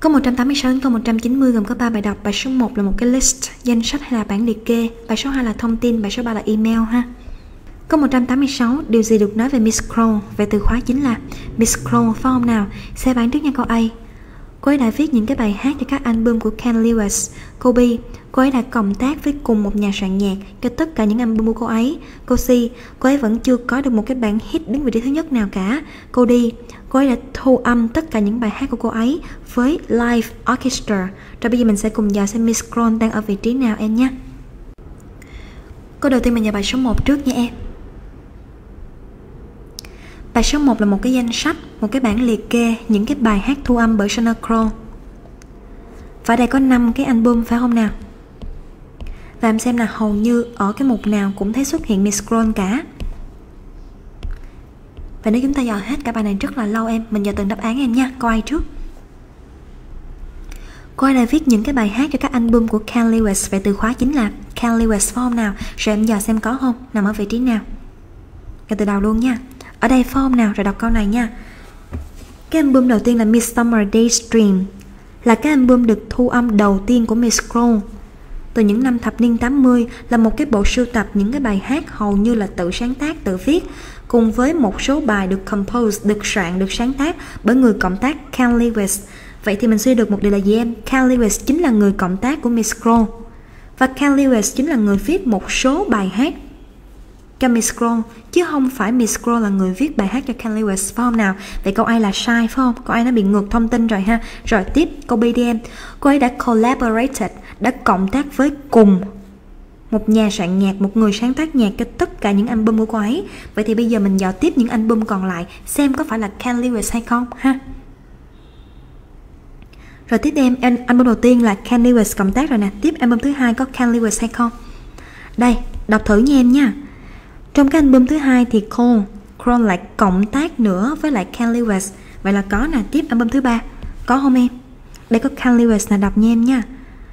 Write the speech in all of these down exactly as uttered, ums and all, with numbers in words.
Câu một trăm tám mươi sáu đến câu một trăm chín mươi gồm có ba bài đọc. Bài số một là một cái list, danh sách hay là bảng liệt kê. Bài số hai là thông tin, bài số ba là email ha. Câu một trăm tám mươi sáu, điều gì được nói về Miss Kroll? Về từ khóa chính là Miss Kroll, phải không nào? Xe bán trước nha câu A. Cô ấy đã viết những cái bài hát cho các album của Ken Lewis. Câu B, cô ấy đã cộng tác với cùng một nhà soạn nhạc cho tất cả những album của cô ấy. Câu C, cô ấy vẫn chưa có được một cái bản hit đứng vị trí thứ nhất nào cả. Câu D, cô ấy đã thu âm tất cả những bài hát của cô ấy với live orchestra. Rồi bây giờ mình sẽ cùng vào xem Miss Kroll đang ở vị trí nào em nhé. Câu đầu tiên mình vào bài số một trước nha em. Bài số một là một cái danh sách, một cái bảng liệt kê những cái bài hát thu âm bởi Sheryl Crow. Và đây có năm cái album phải không nào? Và em xem là hầu như ở cái mục nào cũng thấy xuất hiện Miss Kroll cả. Và nếu chúng ta dò hết cả bài này rất là lâu em, mình dò từng đáp án em nha. Câu A trước. Cô ấy đã viết những cái bài hát cho các album của Ken Lewis. Vậy từ khóa chính là Ken Lewis phải không nào? Rồi em dò xem có không? Nằm ở vị trí nào? Kể từ đầu luôn nha. Ở đây phải không nào? Rồi đọc câu này nha. Cái album đầu tiên là Midsummer Days Dream, là cái album được thu âm đầu tiên của Miss Kroll từ những năm thập niên tám mươi, là một cái bộ sưu tập những cái bài hát hầu như là tự sáng tác, tự viết, cùng với một số bài được compose, được soạn, được sáng tác bởi người cộng tác Ken Lewis. Vậy thì mình suy được một điều là gì em? Ken Lewis chính là người cộng tác của Miss Kroll, và Ken Lewis chính là người viết một số bài hát cho Miss Kroll, chứ không phải Miss Kroll là người viết bài hát cho Ken Lewis, phải không nào? Vậy câu A là sai phải không? Câu A nó bị ngược thông tin rồi ha. Rồi tiếp câu B đi em. Cô ấy đã collaborated, đã cộng tác với cùng một nhà soạn nhạc, một người sáng tác nhạc cho tất cả những album của cô ấy. Vậy thì bây giờ mình dò tiếp những album còn lại xem có phải là Ken Lewis hay không ha. Rồi tiếp em, album đầu tiên là Ken Lewis cộng tác rồi nè. Tiếp album thứ hai có Ken Lewis hay không? Đây, đọc thử nha em nha. Trong cái album thứ hai thì Kroll, Kroll lại cộng tác nữa với lại Ken Lewis. Vậy là có nè. Tiếp album thứ ba có không em? Đây có Ken Lewis là đọc nha em nha.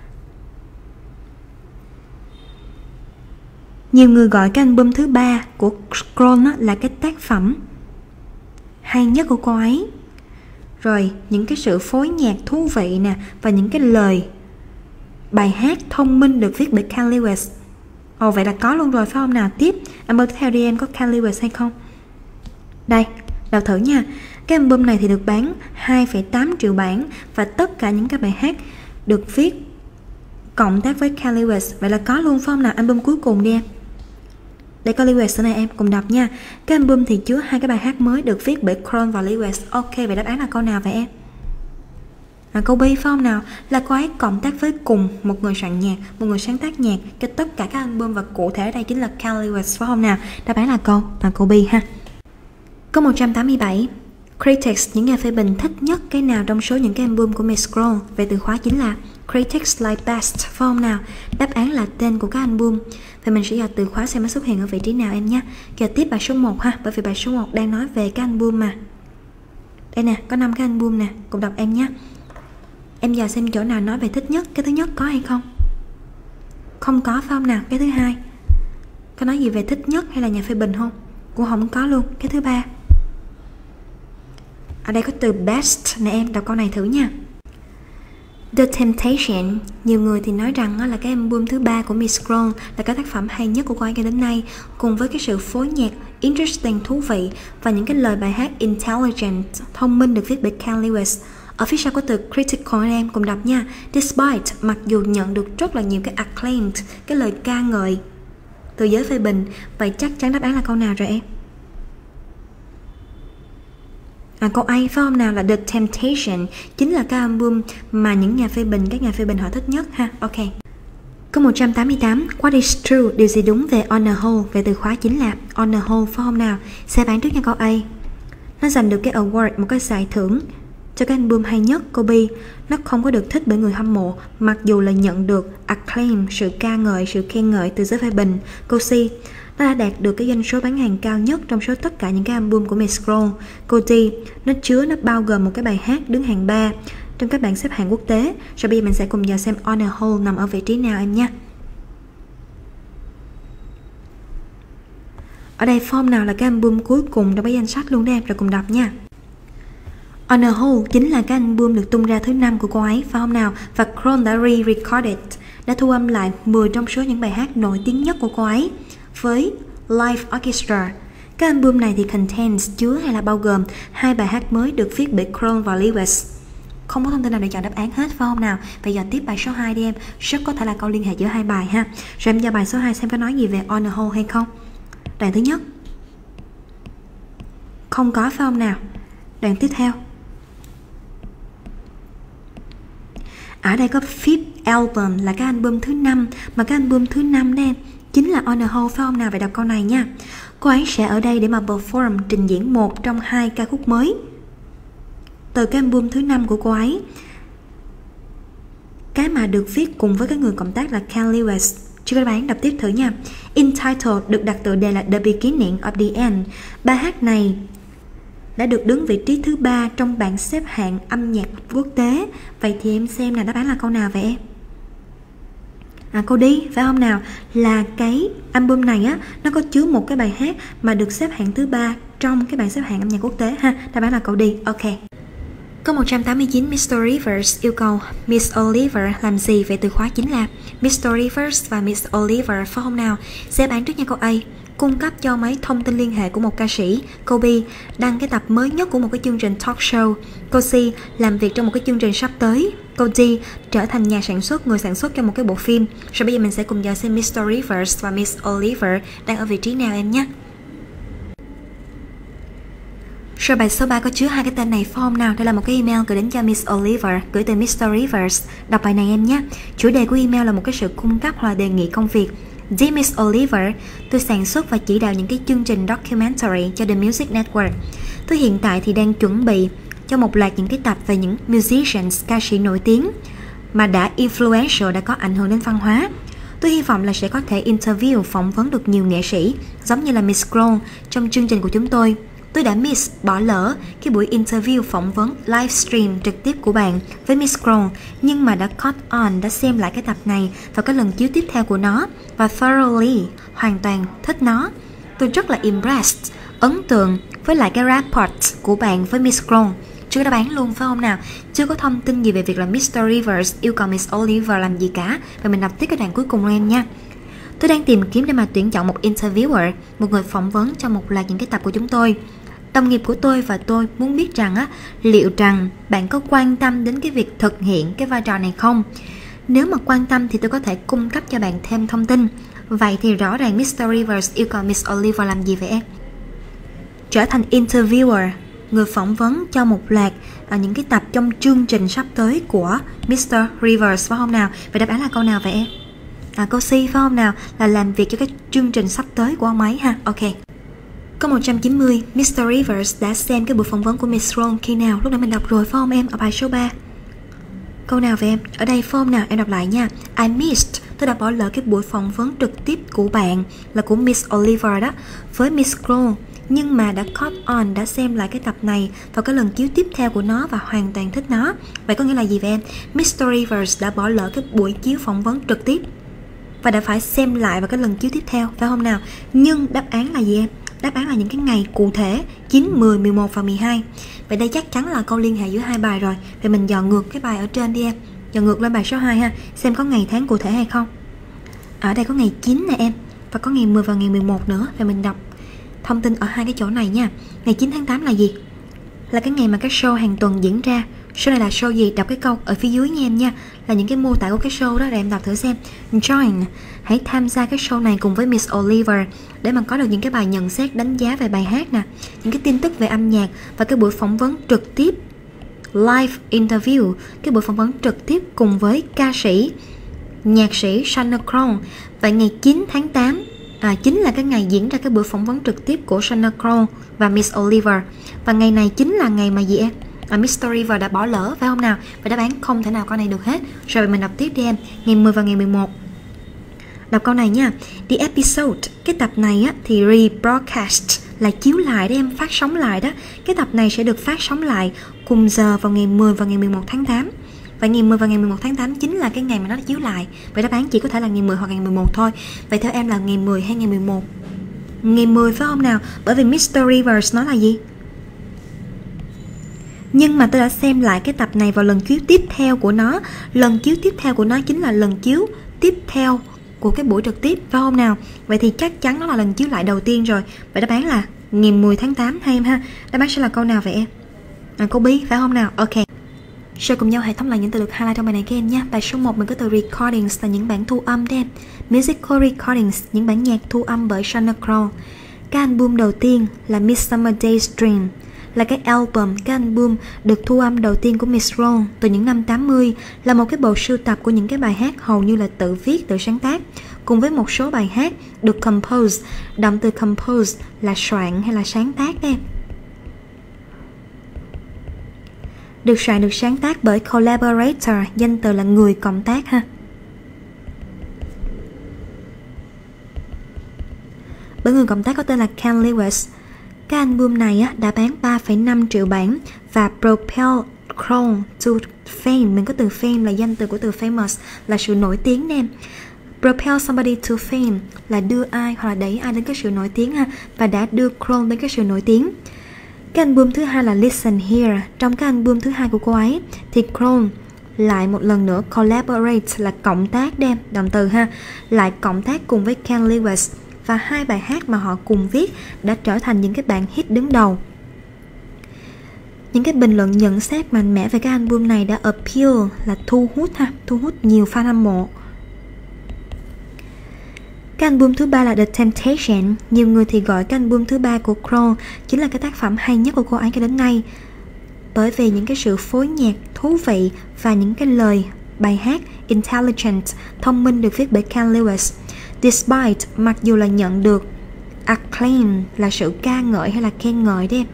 Nhiều người gọi cái album thứ ba của Kroll là cái tác phẩm hay nhất của cô ấy. Rồi những cái sự phối nhạc thú vị nè, và những cái lời bài hát thông minh được viết bởi Ken Lewis. Ồ vậy là có luôn rồi phải không nào? Tiếp album tiếp theo đi em, có Ken Lewis hay không? Đây, đọc thử nha. Cái album này thì được bán hai phẩy tám triệu bản, và tất cả những cái bài hát được viết cộng tác với Ken Lewis. Vậy là có luôn phải không nào? Album cuối cùng đi em. Đây có Lewis này em, cùng đọc nha. Cái album thì chứa hai cái bài hát mới được viết bởi Kroll và Lewis. Ok, vậy đáp án là câu nào vậy em? À, câu B phải không nào? Là cô ấy cộng tác với cùng một người soạn nhạc, một người sáng tác nhạc cho tất cả các album, và cụ thể đây chính là Ken Lewis phải không nào? Đáp án là câu là câu B ha. Câu một trăm tám mươi bảy. Critics, những nhà phê bình thích nhất cái nào trong số những cái album của Miss Kroll? Về từ khóa chính là Critics like best phải không nào? Đáp án là tên của các album. Vậy mình sẽ dò từ khóa xem nó xuất hiện ở vị trí nào em nhé. Giờ tiếp bài số một ha, bởi vì bài số một đang nói về các album mà. Đây nè, có năm cái album nè, cùng đọc em nhé. Em dò xem chỗ nào nói về thích nhất. Cái thứ nhất có hay không? Không có phải không nào? Cái thứ hai có nói gì về thích nhất hay là nhà phê bình không? Cũng không có luôn. Cái thứ ba, ở đây có từ best nè em, đọc câu này thử nha. The Temptation, nhiều người thì nói rằng là cái album thứ ba của Miss Kroll là cái tác phẩm hay nhất của cô ấy cho đến nay, cùng với cái sự phối nhạc interesting, thú vị, và những cái lời bài hát intelligent, thông minh được viết bởi Ken Lewis. Ở phía sau có từ critical em, cùng đọc nha. Despite, mặc dù nhận được rất là nhiều cái acclaimed, cái lời ca ngợi từ giới phê bình. Vậy chắc chắn đáp án là câu nào rồi em? À, câu A phải không nào? Là The Temptation, chính là cái album mà những nhà phê bình, các nhà phê bình họ thích nhất ha. Ok. Câu một trăm tám mươi tám. What is true, điều gì đúng về On a Whole? Về từ khóa chính là On a Whole phải không nào? Sẽ bán trước nha câu A. Nó giành được cái award, một cái giải thưởng cho cái album hay nhất. Câu B, nó không có được thích bởi người hâm mộ, mặc dù là nhận được acclaim, sự ca ngợi, sự khen ngợi từ giới phê bình. Câu C, nó đã đạt được cái doanh số bán hàng cao nhất trong số tất cả những cái album của Miss Kroll. Câu D, nó chứa, nó bao gồm một cái bài hát đứng hàng ba trong các bảng xếp hạng quốc tế. Rồi bây giờ mình sẽ cùng vào xem On a Whole nằm ở vị trí nào em nha. Ở đây form nào là cái album cuối cùng trong cái danh sách luôn đó em, rồi cùng đọc nha. On a Whole chính là cái album được tung ra thứ năm của cô ấy, phải không nào? Và Krohn đã re-recorded, đã thu âm lại mười trong số những bài hát nổi tiếng nhất của cô ấy với live orchestra. Cái album này thì contains, chứa hay là bao gồm hai bài hát mới được viết bởi Krohn và Lewis. Không có thông tin nào để chọn đáp án hết, phải không nào? Bây giờ tiếp bài số hai đi em, rất có thể là câu liên hệ giữa hai bài ha. Rồi em cho bài số hai xem có nói gì về On a Whole hay không. Đoạn thứ nhất không có, phải không nào? Đoạn tiếp theo, ở đây có fifth album là cái album thứ năm, mà cái album thứ năm đó em chính là On a Whole, phải không nào? Vậy đọc câu này nha. Cô ấy sẽ ở đây để mà perform, trình diễn một trong hai ca khúc mới từ cái album thứ năm của cô ấy, cái mà được viết cùng với cái người cộng tác là Ken Lewis. Chứ các bạn đọc tiếp thử nha. Entitled được đặt tựa đề là The Beginning of the End. Bài hát này đã được đứng vị trí thứ ba trong bảng xếp hạng âm nhạc quốc tế. Vậy thì em xem là đáp án là câu nào vậy em? À, câu đi, phải không nào? Là cái album này á, nó có chứa một cái bài hát mà được xếp hạng thứ ba trong cái bảng xếp hạng âm nhạc quốc tế ha. Đáp án là câu đi. Ok. Câu một trăm tám mươi chín, mít tơ Rivers yêu cầu Miss Oliver làm gì? Vậy từ khóa chính là mít tơ Rivers và Miss Oliver, phải không nào? Sẽ bán trước nha. Câu A, cung cấp cho mấy thông tin liên hệ của một ca sĩ. Câu B, đăng cái tập mới nhất của một cái chương trình talk show. Câu C, làm việc trong một cái chương trình sắp tới. Câu D, trở thành nhà sản xuất, người sản xuất cho một cái bộ phim. Rồi bây giờ mình sẽ cùng nhau xem mít tơ Rivers và Miss Oliver đang ở vị trí nào em nhé. Rồi bài số ba có chứa hai cái tên này, phải không nào? Đây là một cái email gửi đến cho Miss Oliver, gửi từ mít tơ Rivers. Đọc bài này em nhé. Chủ đề của email là một cái sự cung cấp hoặc là đề nghị công việc. Dear Miss Oliver, tôi sản xuất và chỉ đạo những cái chương trình documentary cho The Music Network. Tôi hiện tại thì đang chuẩn bị cho một loạt những cái tập về những musicians, ca sĩ nổi tiếng mà đã influential, đã có ảnh hưởng đến văn hóa. Tôi hy vọng là sẽ có thể interview, phỏng vấn được nhiều nghệ sĩ, giống như là Miss Krohn trong chương trình của chúng tôi. Tôi đã miss, bỏ lỡ cái buổi interview phỏng vấn livestream trực tiếp của bạn với Miss Krohn, nhưng mà đã caught on, đã xem lại cái tập này vào cái lần chiếu tiếp theo của nó và thoroughly, hoàn toàn thích nó. Tôi rất là impressed, ấn tượng với lại cái rapport của bạn với Miss Krohn. Chưa đáp án luôn, phải không nào? Chưa có thông tin gì về việc là mít tơ Rivers yêu cầu Miss Oliver làm gì cả. Và mình đọc tiếp cái đoạn cuối cùng luôn em nha. Tôi đang tìm kiếm để mà tuyển chọn một interviewer, một người phỏng vấn cho một loạt những cái tập của chúng tôi. Đồng nghiệp của tôi và tôi muốn biết rằng á, liệu rằng bạn có quan tâm đến cái việc thực hiện cái vai trò này không? Nếu mà quan tâm thì tôi có thể cung cấp cho bạn thêm thông tin. Vậy thì rõ ràng mít tơ Rivers yêu cầu Miss Oliver làm gì vậy em? Trở thành interviewer, người phỏng vấn cho một loạt ở những cái tập trong chương trình sắp tới của mít tơ Rivers, phải không nào? Vậy đáp án là câu nào vậy em? À, câu C, phải không nào? Là làm việc cho cái chương trình sắp tới của ông ấy ha. Ok. Câu một trăm chín mươi, mít tơ Rivers đã xem cái buổi phỏng vấn của Miss Krohn khi nào? Lúc nãy mình đọc rồi, phải không em? Ở bài số ba. Câu nào vậy em? Ở đây phải không nào? Em đọc lại nha. I missed, tôi đã bỏ lỡ cái buổi phỏng vấn trực tiếp của bạn, là của Miss Oliver đó, với Miss Krohn, nhưng mà đã caught on, đã xem lại cái tập này vào cái lần chiếu tiếp theo của nó và hoàn toàn thích nó. Vậy có nghĩa là gì vậy em? mít tơ Rivers đã bỏ lỡ cái buổi chiếu phỏng vấn trực tiếp và đã phải xem lại vào cái lần chiếu tiếp theo, phải không nào? Nhưng đáp án là gì em? Đáp án là những cái ngày cụ thể chín, mười, mười một và mười hai. Vậy đây chắc chắn là câu liên hệ giữa hai bài rồi. Vậy mình dò ngược cái bài ở trên đi em. Dò ngược lên bài số hai ha. Xem có ngày tháng cụ thể hay không. Ở đây có ngày chín nè em. Và có ngày mười và ngày mười một nữa. Vậy mình đọc thông tin ở hai cái chỗ này nha. Ngày chín tháng tám là gì? Là cái ngày mà các show hàng tuần diễn ra. Show này là show gì? Đọc cái câu ở phía dưới nha em nha. Là những cái mô tả của cái show đó. Để em đọc thử xem. Join, hãy tham gia cái show này cùng với Miss Oliver để mà có được những cái bài nhận xét, đánh giá về bài hát nè, những cái tin tức về âm nhạc và cái buổi phỏng vấn trực tiếp, live interview, cái buổi phỏng vấn trực tiếp cùng với ca sĩ, nhạc sĩ Shana Krohn. Và ngày chín tháng tám à, chính là cái ngày diễn ra cái buổi phỏng vấn trực tiếp của Shana Krohn và Miss Oliver. Và ngày này chính là ngày mà gì em? À, mít tơ Rivers đã bỏ lỡ, phải không nào? Và đáp án không thể nào câu này được hết. Rồi mình đọc tiếp đi em. Ngày mười và ngày mười một. Đọc câu này nha. The episode, cái tập này á, thì rebroadcast là chiếu lại để em, phát sóng lại đó. Cái tập này sẽ được phát sóng lại cùng giờ vào ngày mười và ngày mười một tháng tám. Và ngày mười và ngày mười một tháng tám chính là cái ngày mà nó chiếu lại. Vậy đáp án chỉ có thể là ngày mười hoặc ngày mười một thôi. Vậy theo em là ngày mười hay ngày mười một? Ngày mười phải không nào? Bởi vì mít tơ Rivers nó là gì? Nhưng mà tôi đã xem lại cái tập này vào lần chiếu tiếp theo của nó. Lần chiếu tiếp theo của nó chính là lần chiếu tiếp theo của cái buổi trực tiếp, phải không nào? Vậy thì chắc chắn nó là lần chiếu lại đầu tiên rồi. Vậy đáp án là ngày mười tháng tám hai em ha. Đáp án sẽ là câu nào vậy em? À, câu B phải không nào? Ok. Rồi cùng nhau hệ thống lại những từ được highlight trong bài này các em nhé. Bài số một mình có từ recordings là những bản thu âm đấy em. Musical recordings, những bản nhạc thu âm bởi Sheryl Crow. Cái album đầu tiên là Midsummer Days Dream, là cái album, cái album được thu âm đầu tiên của Miss Crow từ những năm tám mươi, là một cái bộ sưu tập của những cái bài hát hầu như là tự viết, tự sáng tác, cùng với một số bài hát được compose. Động từ compose là soạn hay là sáng tác đấy. Được soạn, được sáng tác bởi collaborator, danh từ là người cộng tác ha. Bởi người cộng tác có tên là Ken Lewis. Cái album này á, đã bán ba phẩy năm triệu bản và propel Crow to fame. Mình có từ fame là danh từ của từ famous, là sự nổi tiếng nè. Propel somebody to fame là đưa ai hoặc là đẩy ai đến cái sự nổi tiếng ha, và đã đưa Crow đến cái sự nổi tiếng. Cái album thứ hai là Listen Here. Trong cái album thứ hai của cô ấy thì Crow lại một lần nữa collaborate là cộng tác đem, động từ ha, lại cộng tác cùng với Ken Lewis, và hai bài hát mà họ cùng viết đã trở thành những cái bản hit đứng đầu. Những cái bình luận nhận xét mạnh mẽ về cái album này đã appeal là thu hút ha, thu hút nhiều fan hâm mộ. Cái album thứ ba là The Temptation. Nhiều người thì gọi cái album thứ ba của Crow chính là cái tác phẩm hay nhất của cô ấy cho đến nay, bởi vì những cái sự phối nhạc thú vị và những cái lời bài hát intelligent, thông minh được viết bởi Ken Lewis. Despite, mặc dù là nhận được acclaim là sự ca ngợi hay là khen ngợi đấy.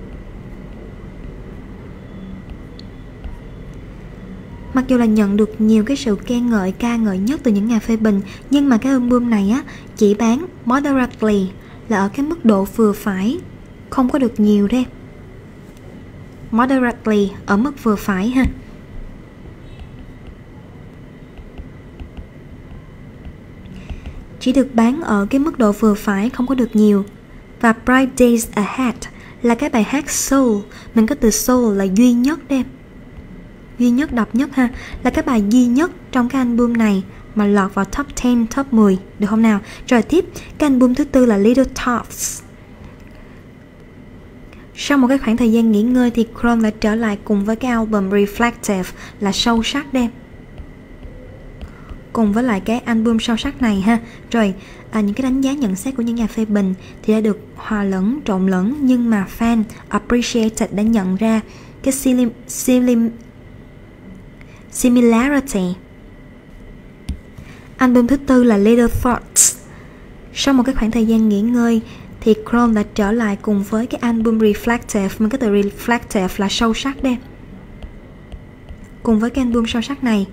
Mặc dù là nhận được nhiều cái sự khen ngợi, ca ngợi nhất từ những nhà phê bình, nhưng mà cái album này á chỉ bán moderately, là ở cái mức độ vừa phải, không có được nhiều đấy. Moderately ở mức vừa phải ha. Chỉ được bán ở cái mức độ vừa phải, không có được nhiều. Và Bright Days Ahead là cái bài hát soul. Mình có từ soul là duy nhất đấy, duy nhất, độc nhất ha, là cái bài duy nhất trong cái album này mà lọt vào top ten, top mười, được không nào? Rồi tiếp, cái album thứ tư là Little Talks. Sau một cái khoảng thời gian nghỉ ngơi thì Crow đã trở lại cùng với cái album Reflective là sâu sắc đem, cùng với lại cái album sâu sắc này ha. Rồi à, những cái đánh giá nhận xét của những nhà phê bình thì đã được hòa lẫn, trộn lẫn, nhưng mà fan appreciated đã nhận ra cái silim, silim, similarity. Album thứ tư là Little Thoughts. Sau một cái khoảng thời gian nghỉ ngơi thì Crow đã trở lại cùng với cái album Reflective. Mình có từ Reflective là sâu sắc đây. Cùng với cái album sâu sắc này,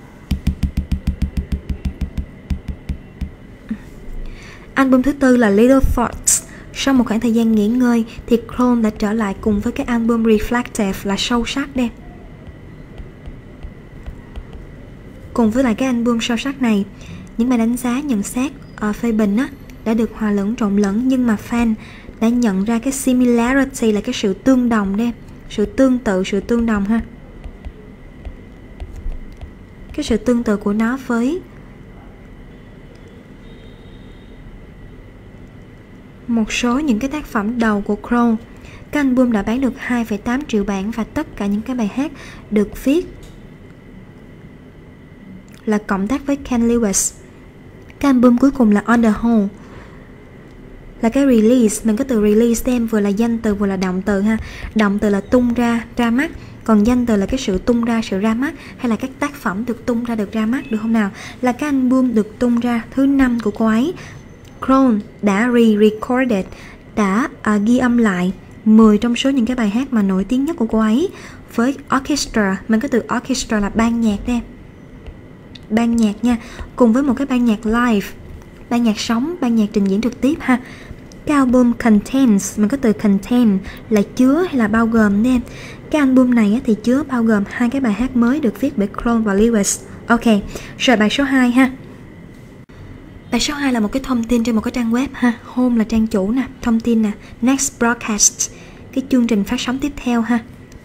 album thứ tư là Little Thoughts. Sau một khoảng thời gian nghỉ ngơi thì Crow đã trở lại cùng với cái album Reflective là sâu sắc đây. Cùng với lại cái album sâu sắc này, những bài đánh giá, nhận xét, uh, phê bình á, đã được hòa lẫn, trộn lẫn, nhưng mà fan đã nhận ra cái similarity là cái sự tương đồng đây, sự tương tự, sự tương đồng ha. Cái sự tương tự của nó với một số những cái tác phẩm đầu của Crow. Cái album đã bán được hai phẩy tám triệu bản và tất cả những cái bài hát được viết là cộng tác với Ken Lewis. Cái album cuối cùng là On The Whole là cái release. Mình có từ release đem, vừa là danh từ vừa là động từ ha. Động từ là tung ra, ra mắt, còn danh từ là cái sự tung ra, sự ra mắt, hay là các tác phẩm được tung ra, được ra mắt, được không nào? Là cái album được tung ra thứ năm của cô ấy. Crow đã re-recorded, đã uh, ghi âm lại mười trong số những cái bài hát mà nổi tiếng nhất của cô ấy với orchestra. Mình có từ orchestra là ban nhạc đây, ban nhạc nha, cùng với một cái ban nhạc live, ban nhạc sống, ban nhạc trình diễn trực tiếp ha. Cái album contains, mình có từ contain là chứa hay là bao gồm nè. Cái album này thì chứa bao gồm hai cái bài hát mới được viết bởi Crow và Lewis. Ok, rồi bài số hai ha. Bài số hai là một cái thông tin trên một cái trang web ha. Home là trang chủ nè, thông tin nè, next broadcast, cái chương trình phát sóng tiếp theo ha.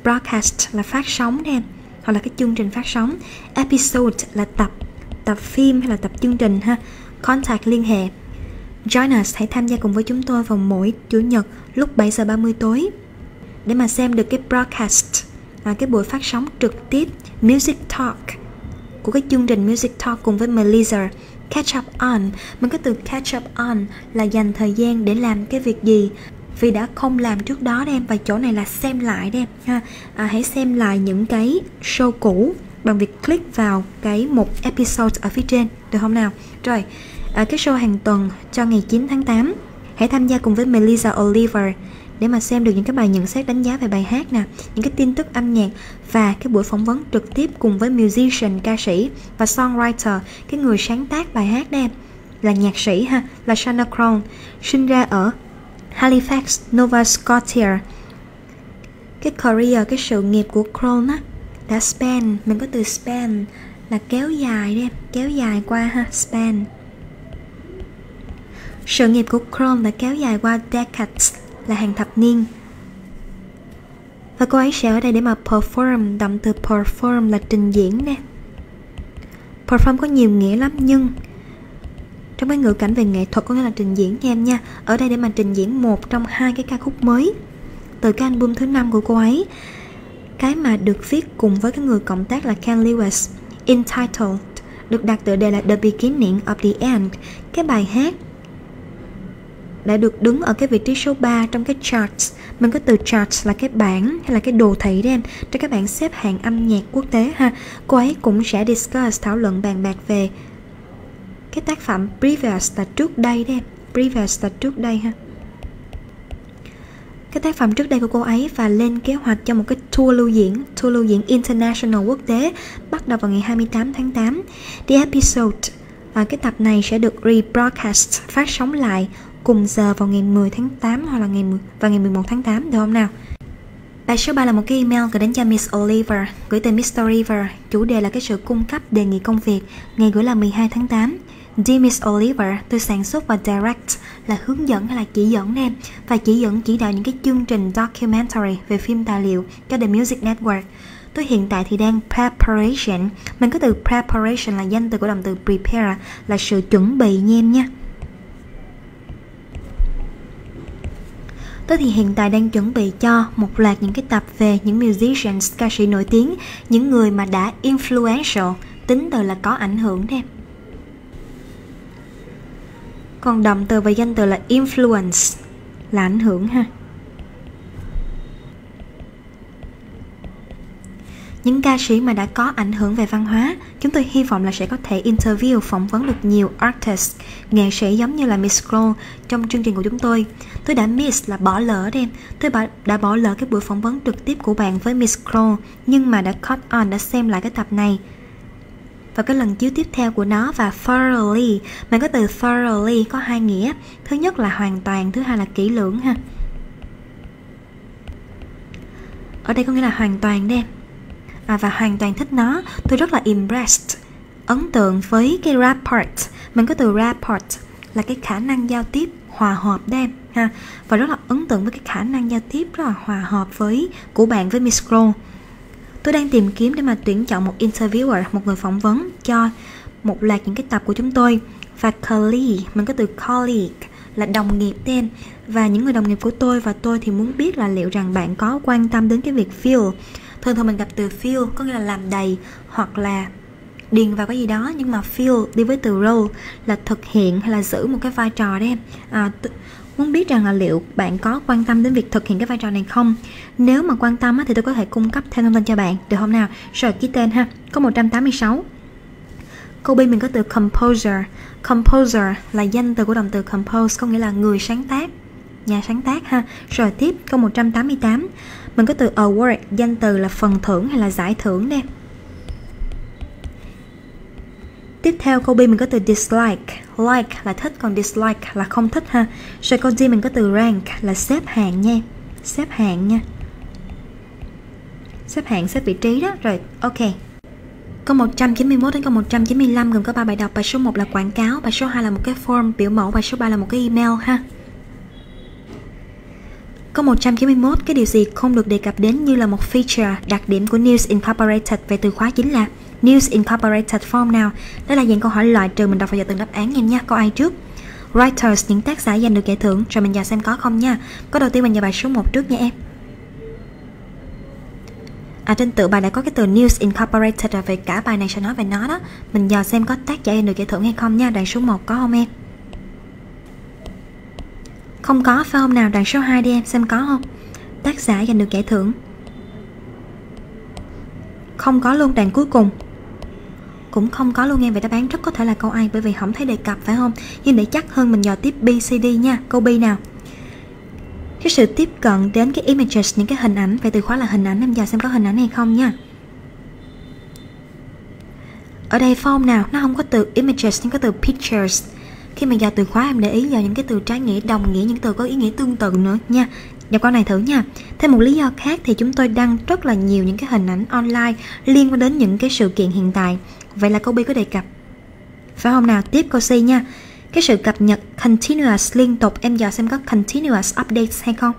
broadcast là phát sóng nè, hoặc là cái chương trình phát sóng. Episode là tập, tập phim hay là tập chương trình ha. Contact liên hệ. Join us, hãy tham gia cùng với chúng tôi vào mỗi Chủ nhật lúc bảy giờ ba mươi tối để mà xem được cái broadcast, à, cái buổi phát sóng trực tiếp Music Talk của cái chương trình Music Talk cùng với Melissa. Catch up on, mình có từ catch up on là dành thời gian để làm cái việc gì vì đã không làm trước đó đem, và chỗ này là xem lại đem ha. À, hãy xem lại những cái show cũ bằng việc click vào cái mục episode ở phía trên, được không nào? Rồi, à, cái show hàng tuần cho ngày chín tháng tám, hãy tham gia cùng với Melissa Oliver để mà xem được những cái bài nhận xét đánh giá về bài hát nè, những cái tin tức âm nhạc và cái buổi phỏng vấn trực tiếp cùng với musician, ca sĩ và songwriter, cái người sáng tác bài hát đem là nhạc sĩ ha, là Shania Crown, sinh ra ở Halifax, Nova Scotia. Cái career, cái sự nghiệp của Crown á đã span, mình có từ span là kéo dài đem, kéo dài qua ha, span. Sự nghiệp của Crown đã kéo dài qua decades, là hàng thập niên. Và cô ấy sẽ ở đây để mà perform, động từ perform là trình diễn nè. Perform có nhiều nghĩa lắm, nhưng trong cái ngữ cảnh về nghệ thuật có nghĩa là trình diễn nha em nha. Ở đây để mà trình diễn một trong hai cái ca khúc mới từ cái album thứ năm của cô ấy, cái mà được viết cùng với cái người cộng tác là Ken Lewis, Entitled, được đặt tựa đề là The Beginning of the End. Cái bài hát đã được đứng ở cái vị trí số ba trong cái charts. Mình có từ charts là cái bảng hay là cái đồ thị đấy em, trong các bảng xếp hạng âm nhạc quốc tế ha. Cô ấy cũng sẽ discuss, thảo luận bàn bạc về cái tác phẩm Previous là trước đây đấy em, Previous là trước đây ha. Cái tác phẩm trước đây của cô ấy và lên kế hoạch cho một cái tour lưu diễn, tour lưu diễn international quốc tế bắt đầu vào ngày hai mươi tám tháng tám. The episode, à, cái tập này sẽ được rebroadcast, phát sóng lại cùng giờ vào ngày mười tháng tám hoặc là ngày vào ngày mười một tháng tám, được không nào? Bài số ba là một cái email gửi đến cho Miss Oliver, gửi từ mister River. Chủ đề là cái sự cung cấp đề nghị công việc. Ngày gửi là mười hai tháng tám. Dear Miss Oliver, tôi sản xuất và direct là hướng dẫn hay là chỉ dẫn em, và chỉ dẫn chỉ đạo những cái chương trình documentary về phim tài liệu cho The Music Network. Tôi hiện tại thì đang preparation. Mình có từ preparation là danh từ của động từ prepare, là sự chuẩn bị nha em nha. Tôi thì hiện tại đang chuẩn bị cho một loạt những cái tập về những musicians, ca sĩ nổi tiếng, những người mà đã influential, tính từ là có ảnh hưởng đấy. Còn động từ và danh từ là influence, là ảnh hưởng ha. Những ca sĩ mà đã có ảnh hưởng về văn hóa, chúng tôi hy vọng là sẽ có thể interview, phỏng vấn được nhiều artist, nghệ sĩ giống như là Miss Crow trong chương trình của chúng tôi. Tôi đã miss là bỏ lỡ đêm. Tôi đã bỏ lỡ cái buổi phỏng vấn trực tiếp của bạn với Miss Crow, nhưng mà đã caught on, đã xem lại cái tập này và cái lần chiếu tiếp theo của nó. Và thoroughly, mình có từ thoroughly có hai nghĩa. Thứ nhất là hoàn toàn, thứ hai là kỹ lưỡng ha. Ở đây có nghĩa là hoàn toàn đêm. À, và hoàn toàn thích nó. Tôi rất là impressed, ấn tượng với cái rapport. Mình có từ rapport là cái khả năng giao tiếp hòa hợp đêm ha. Và rất là ấn tượng với cái khả năng giao tiếp rất là hòa hợp với của bạn với Miss Crow. Tôi đang tìm kiếm để mà tuyển chọn một interviewer, một người phỏng vấn cho một loạt những cái tập của chúng tôi. Và colleague, mình có từ colleague là đồng nghiệp đêm. Và những người đồng nghiệp của tôi và tôi thì muốn biết là liệu rằng bạn có quan tâm đến cái việc fill. Thường thường mình gặp từ fill có nghĩa là làm đầy hoặc là điền vào cái gì đó, nhưng mà fill đi với từ role là thực hiện hay là giữ một cái vai trò đấy em. À, t- muốn biết rằng là liệu bạn có quan tâm đến việc thực hiện cái vai trò này không. Nếu mà quan tâm á, thì tôi có thể cung cấp thêm thông tin cho bạn, được không nào? Rồi ký tên ha. Có một trăm tám mươi sáu. Câu B mình có từ composer. Composer là danh từ của động từ compose, có nghĩa là người sáng tác, nhà sáng tác ha. Rồi tiếp câu một trăm tám mươi tám, mình có từ award, danh từ là phần thưởng hay là giải thưởng đây. Tiếp theo câu B mình có từ dislike. Like là thích, còn dislike là không thích ha. Rồi câu D mình có từ rank là xếp hạng nha. Xếp hạng nha. Xếp hạng, xếp vị trí đó. Rồi, ok. Câu một trăm chín mươi mốt đến câu một trăm chín mươi lăm gồm có ba bài đọc. Bài số một là quảng cáo, bài số hai là một cái form biểu mẫu, bài số ba là một cái email ha. Câu một trăm chín mươi mốt, cái điều gì không được đề cập đến như là một feature, đặc điểm của News Incorporated? Về từ khóa chính là News Incorporated form nào? Đó là dạng câu hỏi loại trừ, mình đọc vào giờ từng đáp án em nha. Câu ai trước? Writers, những tác giả giành được giải thưởng. Rồi mình vào xem có không nha. Câu đầu tiên mình vào bài số một trước nha em. À, trên tựa bài đã có cái từ News Incorporated rồi, về cả bài này sẽ nói về nó đó. Mình vào xem có tác giả giành được giải thưởng hay không nha. Đoạn số một có không em? Không có phải không nào? Đoạn số hai đi em, xem có không? Tác giả giành được giải thưởng. Không có luôn. Đoạn cuối cùng cũng không có luôn em. Vậy đáp án rất có thể là câu A, bởi vì không thấy đề cập phải không? Nhưng để chắc hơn mình dò tiếp B, C, D nha. Câu B nào? Cái sự tiếp cận đến cái images, những cái hình ảnh. Vậy từ khóa là hình ảnh, em dò xem có hình ảnh hay không nha. Ở đây form nào? Nó không có từ images nhưng có từ pictures. Khi mà vào từ khóa em để ý vào những cái từ trái nghĩa, đồng nghĩa, những từ có ý nghĩa tương tự nữa nha. Vào câu này thử nha. Thêm một lý do khác thì chúng tôi đăng rất là nhiều những cái hình ảnh online liên quan đến những cái sự kiện hiện tại. Vậy là câu B có đề cập phải không nào? Tiếp câu C nha. Cái sự cập nhật continuous, liên tục, em dò xem có continuous updates hay không.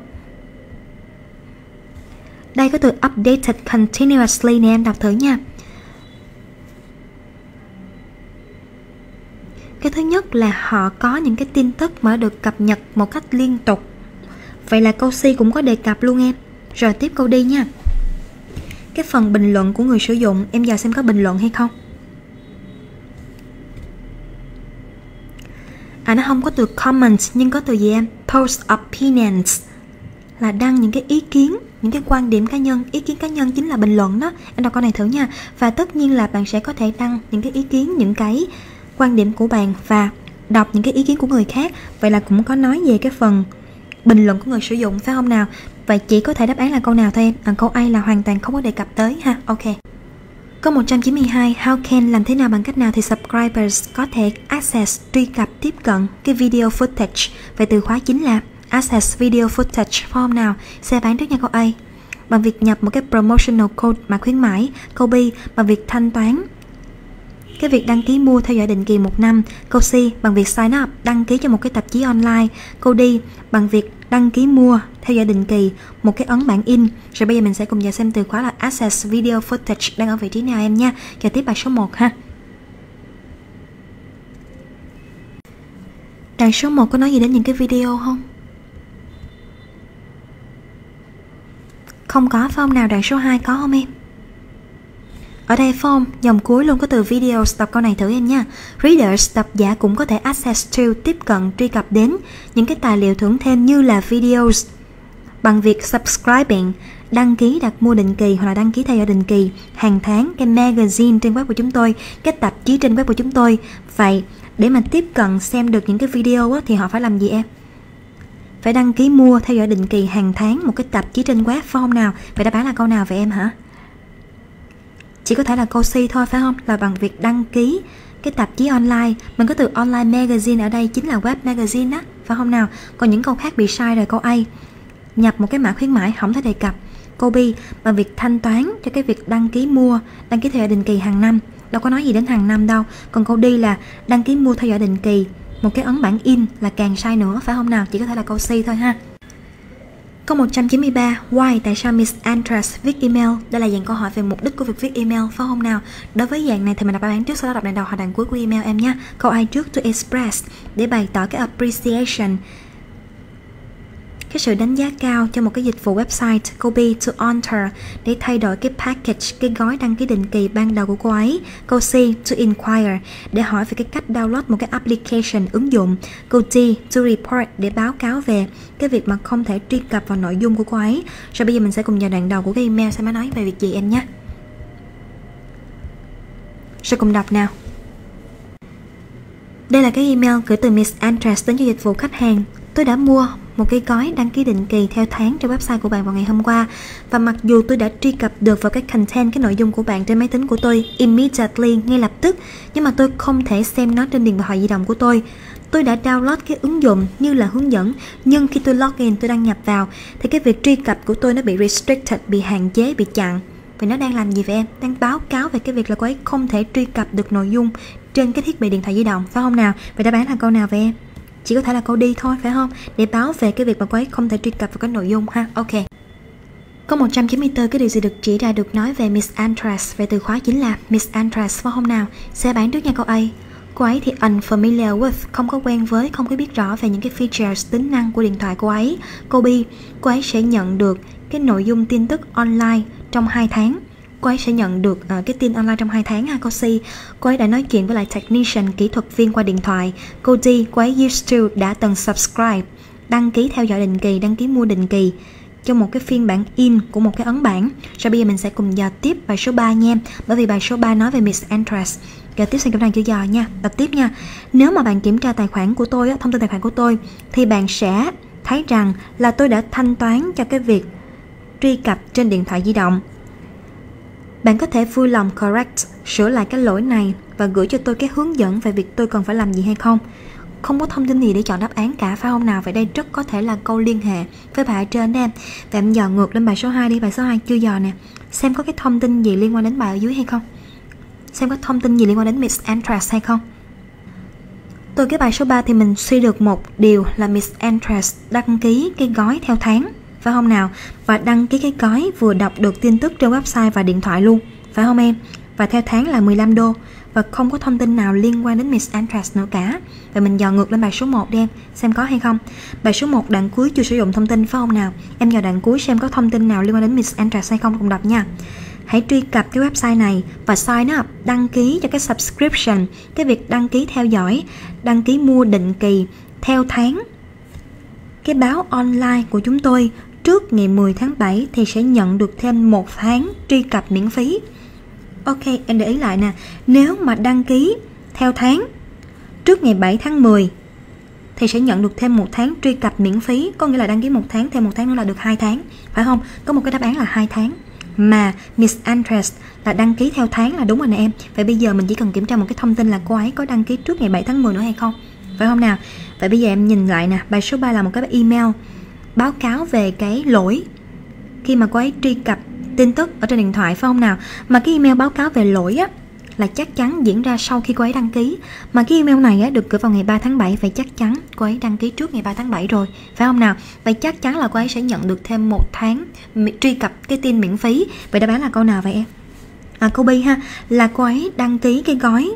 Đây có từ updated continuously nè, em đọc thử nha. Cái thứ nhất là họ có những cái tin tức mà được cập nhật một cách liên tục. Vậy là câu C cũng có đề cập luôn em. Rồi tiếp câu D nha. Cái phần bình luận của người sử dụng, em dò xem có bình luận hay không. À, nó không có từ comment nhưng có từ gì em? Post opinions, là đăng những cái ý kiến, những cái quan điểm cá nhân. Ý kiến cá nhân chính là bình luận đó. Em đọc câu này thử nha. Và tất nhiên là bạn sẽ có thể đăng những cái ý kiến, những cái quan điểm của bạn và đọc những cái ý kiến của người khác. Vậy là cũng có nói về cái phần bình luận của người sử dụng phải không nào? Vậy chỉ có thể đáp án là câu nào thôi em? À, câu A là hoàn toàn không có đề cập tới ha. Ok. Câu một trăm chín mươi hai, how can, làm thế nào, bằng cách nào thì subscribers có thể access, truy cập, tiếp cận cái video footage. Vậy từ khóa chính là access video footage form nào? Xe bán trước nha. Câu A, bằng việc nhập một cái promotional code, mã khuyến mãi. Câu B, bằng việc thanh toán cái việc đăng ký mua theo dõi định kỳ một năm. Câu C, bằng việc sign up, đăng ký cho một cái tạp chí online. Câu D, bằng việc đăng ký mua theo dõi định kỳ một cái ấn bản in. Rồi bây giờ mình sẽ cùng vào xem từ khóa là access video footage đang ở vị trí nào em nha. Chờ tiếp bài số một ha. Đoạn số một có nói gì đến những cái video không? Không có phải không nào? Đoạn số hai có không em? Ở đây form, dòng cuối luôn có từ videos. Đọc câu này thử em nha. Readers, độc giả cũng có thể access to, tiếp cận, truy cập đến những cái tài liệu thưởng thêm như là videos bằng việc subscribing, đăng ký đặt mua định kỳ hoặc là đăng ký theo dõi định kỳ hàng tháng cái magazine trên web của chúng tôi, cái tạp chí trên web của chúng tôi. Vậy để mà tiếp cận xem được những cái video á, thì họ phải làm gì em? Phải đăng ký mua theo dõi định kỳ hàng tháng một cái tạp chí trên web phải không nào? Vậy đáp án là câu nào vậy em hả? Chỉ có thể là câu C thôi phải không? Là bằng việc đăng ký cái tạp chí online. Mình có từ online magazine ở đây chính là web magazine đó, phải không nào? Còn những câu khác bị sai rồi. Câu A, nhập một cái mã khuyến mãi, không thể đề cập. Câu B, bằng việc thanh toán cho cái việc đăng ký mua, đăng ký theo dõi định kỳ hàng năm. Đâu có nói gì đến hàng năm đâu. Còn câu D là đăng ký mua theo dõi định kỳ một cái ấn bản in, là càng sai nữa, phải không nào? Chỉ có thể là câu C thôi ha. Câu một trăm chín mươi ba, why, tại sao Miss Andreas viết email? Đây là dạng câu hỏi về mục đích của việc viết email, phải không nào? Đối với dạng này thì mình đọc đáp án trước, sau đó đọc đoạn đầu hoặc đoạn cuối của email em nha. Câu A trước, to express, để bày tỏ cái appreciation, cái sự đánh giá cao cho một cái dịch vụ website. Câu B, to alter, để thay đổi cái package, cái gói đăng ký định kỳ ban đầu của cô ấy. Câu C, to inquire, để hỏi về cái cách download một cái application, ứng dụng. Câu D, to report, để báo cáo về cái việc mà không thể truy cập vào nội dung của cô ấy. Rồi bây giờ mình sẽ cùng vào đoạn đầu của cái email sẽ nói về việc gì em nhé. Rồi cùng đọc nào. Đây là cái email gửi từ Miss Andreas đến cho dịch vụ khách hàng. Tôi đã mua một cái gói đăng ký định kỳ theo tháng trên website của bạn vào ngày hôm qua. Và mặc dù tôi đã truy cập được vào cái content, cái nội dung của bạn trên máy tính của tôi immediately, ngay lập tức, nhưng mà tôi không thể xem nó trên điện thoại di động của tôi. Tôi đã download cái ứng dụng như là hướng dẫn, nhưng khi tôi login, tôi đăng nhập vào thì cái việc truy cập của tôi nó bị restricted, bị hạn chế, bị chặn. Vậy nó đang làm gì vậy em? Đang báo cáo về cái việc là cô ấy không thể truy cập được nội dung trên cái thiết bị điện thoại di động, phải không nào? Vậy đáp án là câu nào vậy em? chỉ có thể là cô đi thôi, phải không? Để báo về cái việc mà cô ấy không thể truy cập vào cái nội dung ha. Ok. Có một trăm chín mươi tư cái điều gì được chỉ ra được nói về Miss Andress. Về từ khóa chính là Miss Andress phải không nào? Sẽ bán trước nha câu A. Cô ấy thì unfamiliar with, không có quen với, không có biết rõ về những cái features, tính năng của điện thoại cô ấy. Câu B, cô ấy sẽ nhận được cái nội dung tin tức online trong hai tháng. Cô ấy sẽ nhận được uh, cái tin online trong hai tháng ha. Câu C, cô ấy đã nói chuyện với lại technician, kỹ thuật viên qua điện thoại. Câu D, cô ấy used to, đã từng subscribe, đăng ký theo dõi định kỳ, đăng ký mua định kỳ cho một cái phiên bản in của một cái ấn bản. Rồi bây giờ mình sẽ cùng dò tiếp bài số ba nha. Bởi vì bài số ba nói về Miss Andress. Giờ tiếp sang kiểm tra chữ dò nha. Đọc tiếp nha. Nếu mà bạn kiểm tra tài khoản của tôi, thông tin tài khoản của tôi, thì bạn sẽ thấy rằng là tôi đã thanh toán cho cái việc truy cập trên điện thoại di động. Bạn có thể vui lòng correct, sửa lại cái lỗi này và gửi cho tôi cái hướng dẫn về việc tôi cần phải làm gì hay không. Không có thông tin gì để chọn đáp án cả, phải không nào? Vậy đây rất có thể là câu liên hệ với bài ở trên đó em. Và em dò ngược lên bài số hai đi. Bài số hai chưa dò nè. Xem có cái thông tin gì liên quan đến bài ở dưới hay không. Xem có thông tin gì liên quan đến Miss Andress hay không. Từ cái bài số ba thì mình suy được một điều là Miss Andress đăng ký cái gói theo tháng, phải không nào? Và đăng ký cái gói vừa đọc được tin tức trên website và điện thoại luôn, phải không em? Và theo tháng là mười lăm đô. Và không có thông tin nào liên quan đến Miss Andress nữa cả. Và mình dò ngược lên bài số một đi em, xem có hay không. Bài số một đoạn cuối chưa sử dụng thông tin, phải không nào? Em dò đoạn cuối xem có thông tin nào liên quan đến Miss Andress hay không, cùng đọc nha. Hãy truy cập cái website này và sign up, đăng ký cho cái subscription, cái việc đăng ký theo dõi, đăng ký mua định kỳ theo tháng. Cái báo online của chúng tôi trước ngày mười tháng bảy thì sẽ nhận được thêm một tháng truy cập miễn phí. Ok, em để ý lại nè, nếu mà đăng ký theo tháng trước ngày bảy tháng mười thì sẽ nhận được thêm một tháng truy cập miễn phí. Có nghĩa là đăng ký một tháng, thêm một tháng nữa là được hai tháng, phải không? Có một cái đáp án là hai tháng. Mà Miss Andress là đăng ký theo tháng là đúng rồi nè em. Vậy bây giờ mình chỉ cần kiểm tra một cái thông tin là cô ấy có đăng ký trước ngày bảy tháng mười nữa hay không, phải không nào? Vậy bây giờ em nhìn lại nè, bài số ba là một cái email báo cáo về cái lỗi khi mà cô ấy truy cập tin tức ở trên điện thoại, phải không nào? Mà cái email báo cáo về lỗi á là chắc chắn diễn ra sau khi cô ấy đăng ký. Mà cái email này á, được gửi vào ngày ba tháng bảy, vậy chắc chắn cô ấy đăng ký trước ngày ba tháng bảy rồi, phải không nào? Vậy chắc chắn là cô ấy sẽ nhận được thêm một tháng truy cập cái tin miễn phí. Vậy đáp án là câu nào vậy em? À, câu B ha, là cô ấy đăng ký cái gói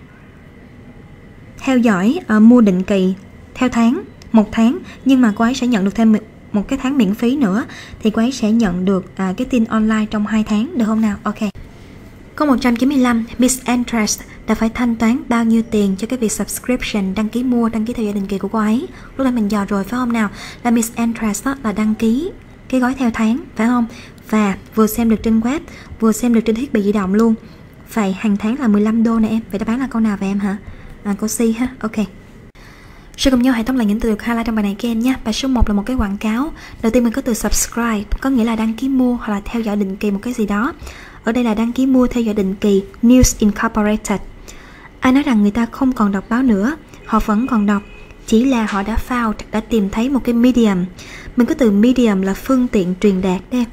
theo dõi uh, mua định kỳ theo tháng, một tháng, nhưng mà cô ấy sẽ nhận được thêm một cái tháng miễn phí nữa, thì cô ấy sẽ nhận được uh, cái tin online trong hai tháng, được không nào? Ok. Câu một trăm chín mươi lăm, Miss Andress đã phải thanh toán bao nhiêu tiền cho cái việc subscription, đăng ký mua, đăng ký theo dõi định kỳ của cô ấy? Lúc này mình dò rồi, phải không nào? Là Miss Andress đó là đăng ký cái gói theo tháng, phải không? Và vừa xem được trên web, vừa xem được trên thiết bị di động luôn. Vậy hàng tháng là mười lăm đô nè em. Vậy đáp án là câu nào vậy em hả? À, câu C ha. Ok. Sẽ cùng nhau hệ thống lại những từ được highlight trong bài này các em nhé. Bài số một là một cái quảng cáo. Đầu tiên mình có từ subscribe, có nghĩa là đăng ký mua hoặc là theo dõi định kỳ một cái gì đó. Ở đây là đăng ký mua theo dõi định kỳ, News Incorporated. Ai nói rằng người ta không còn đọc báo nữa, họ vẫn còn đọc, chỉ là họ đã found, đã tìm thấy một cái medium. Mình có từ medium là phương tiện truyền đạt đây.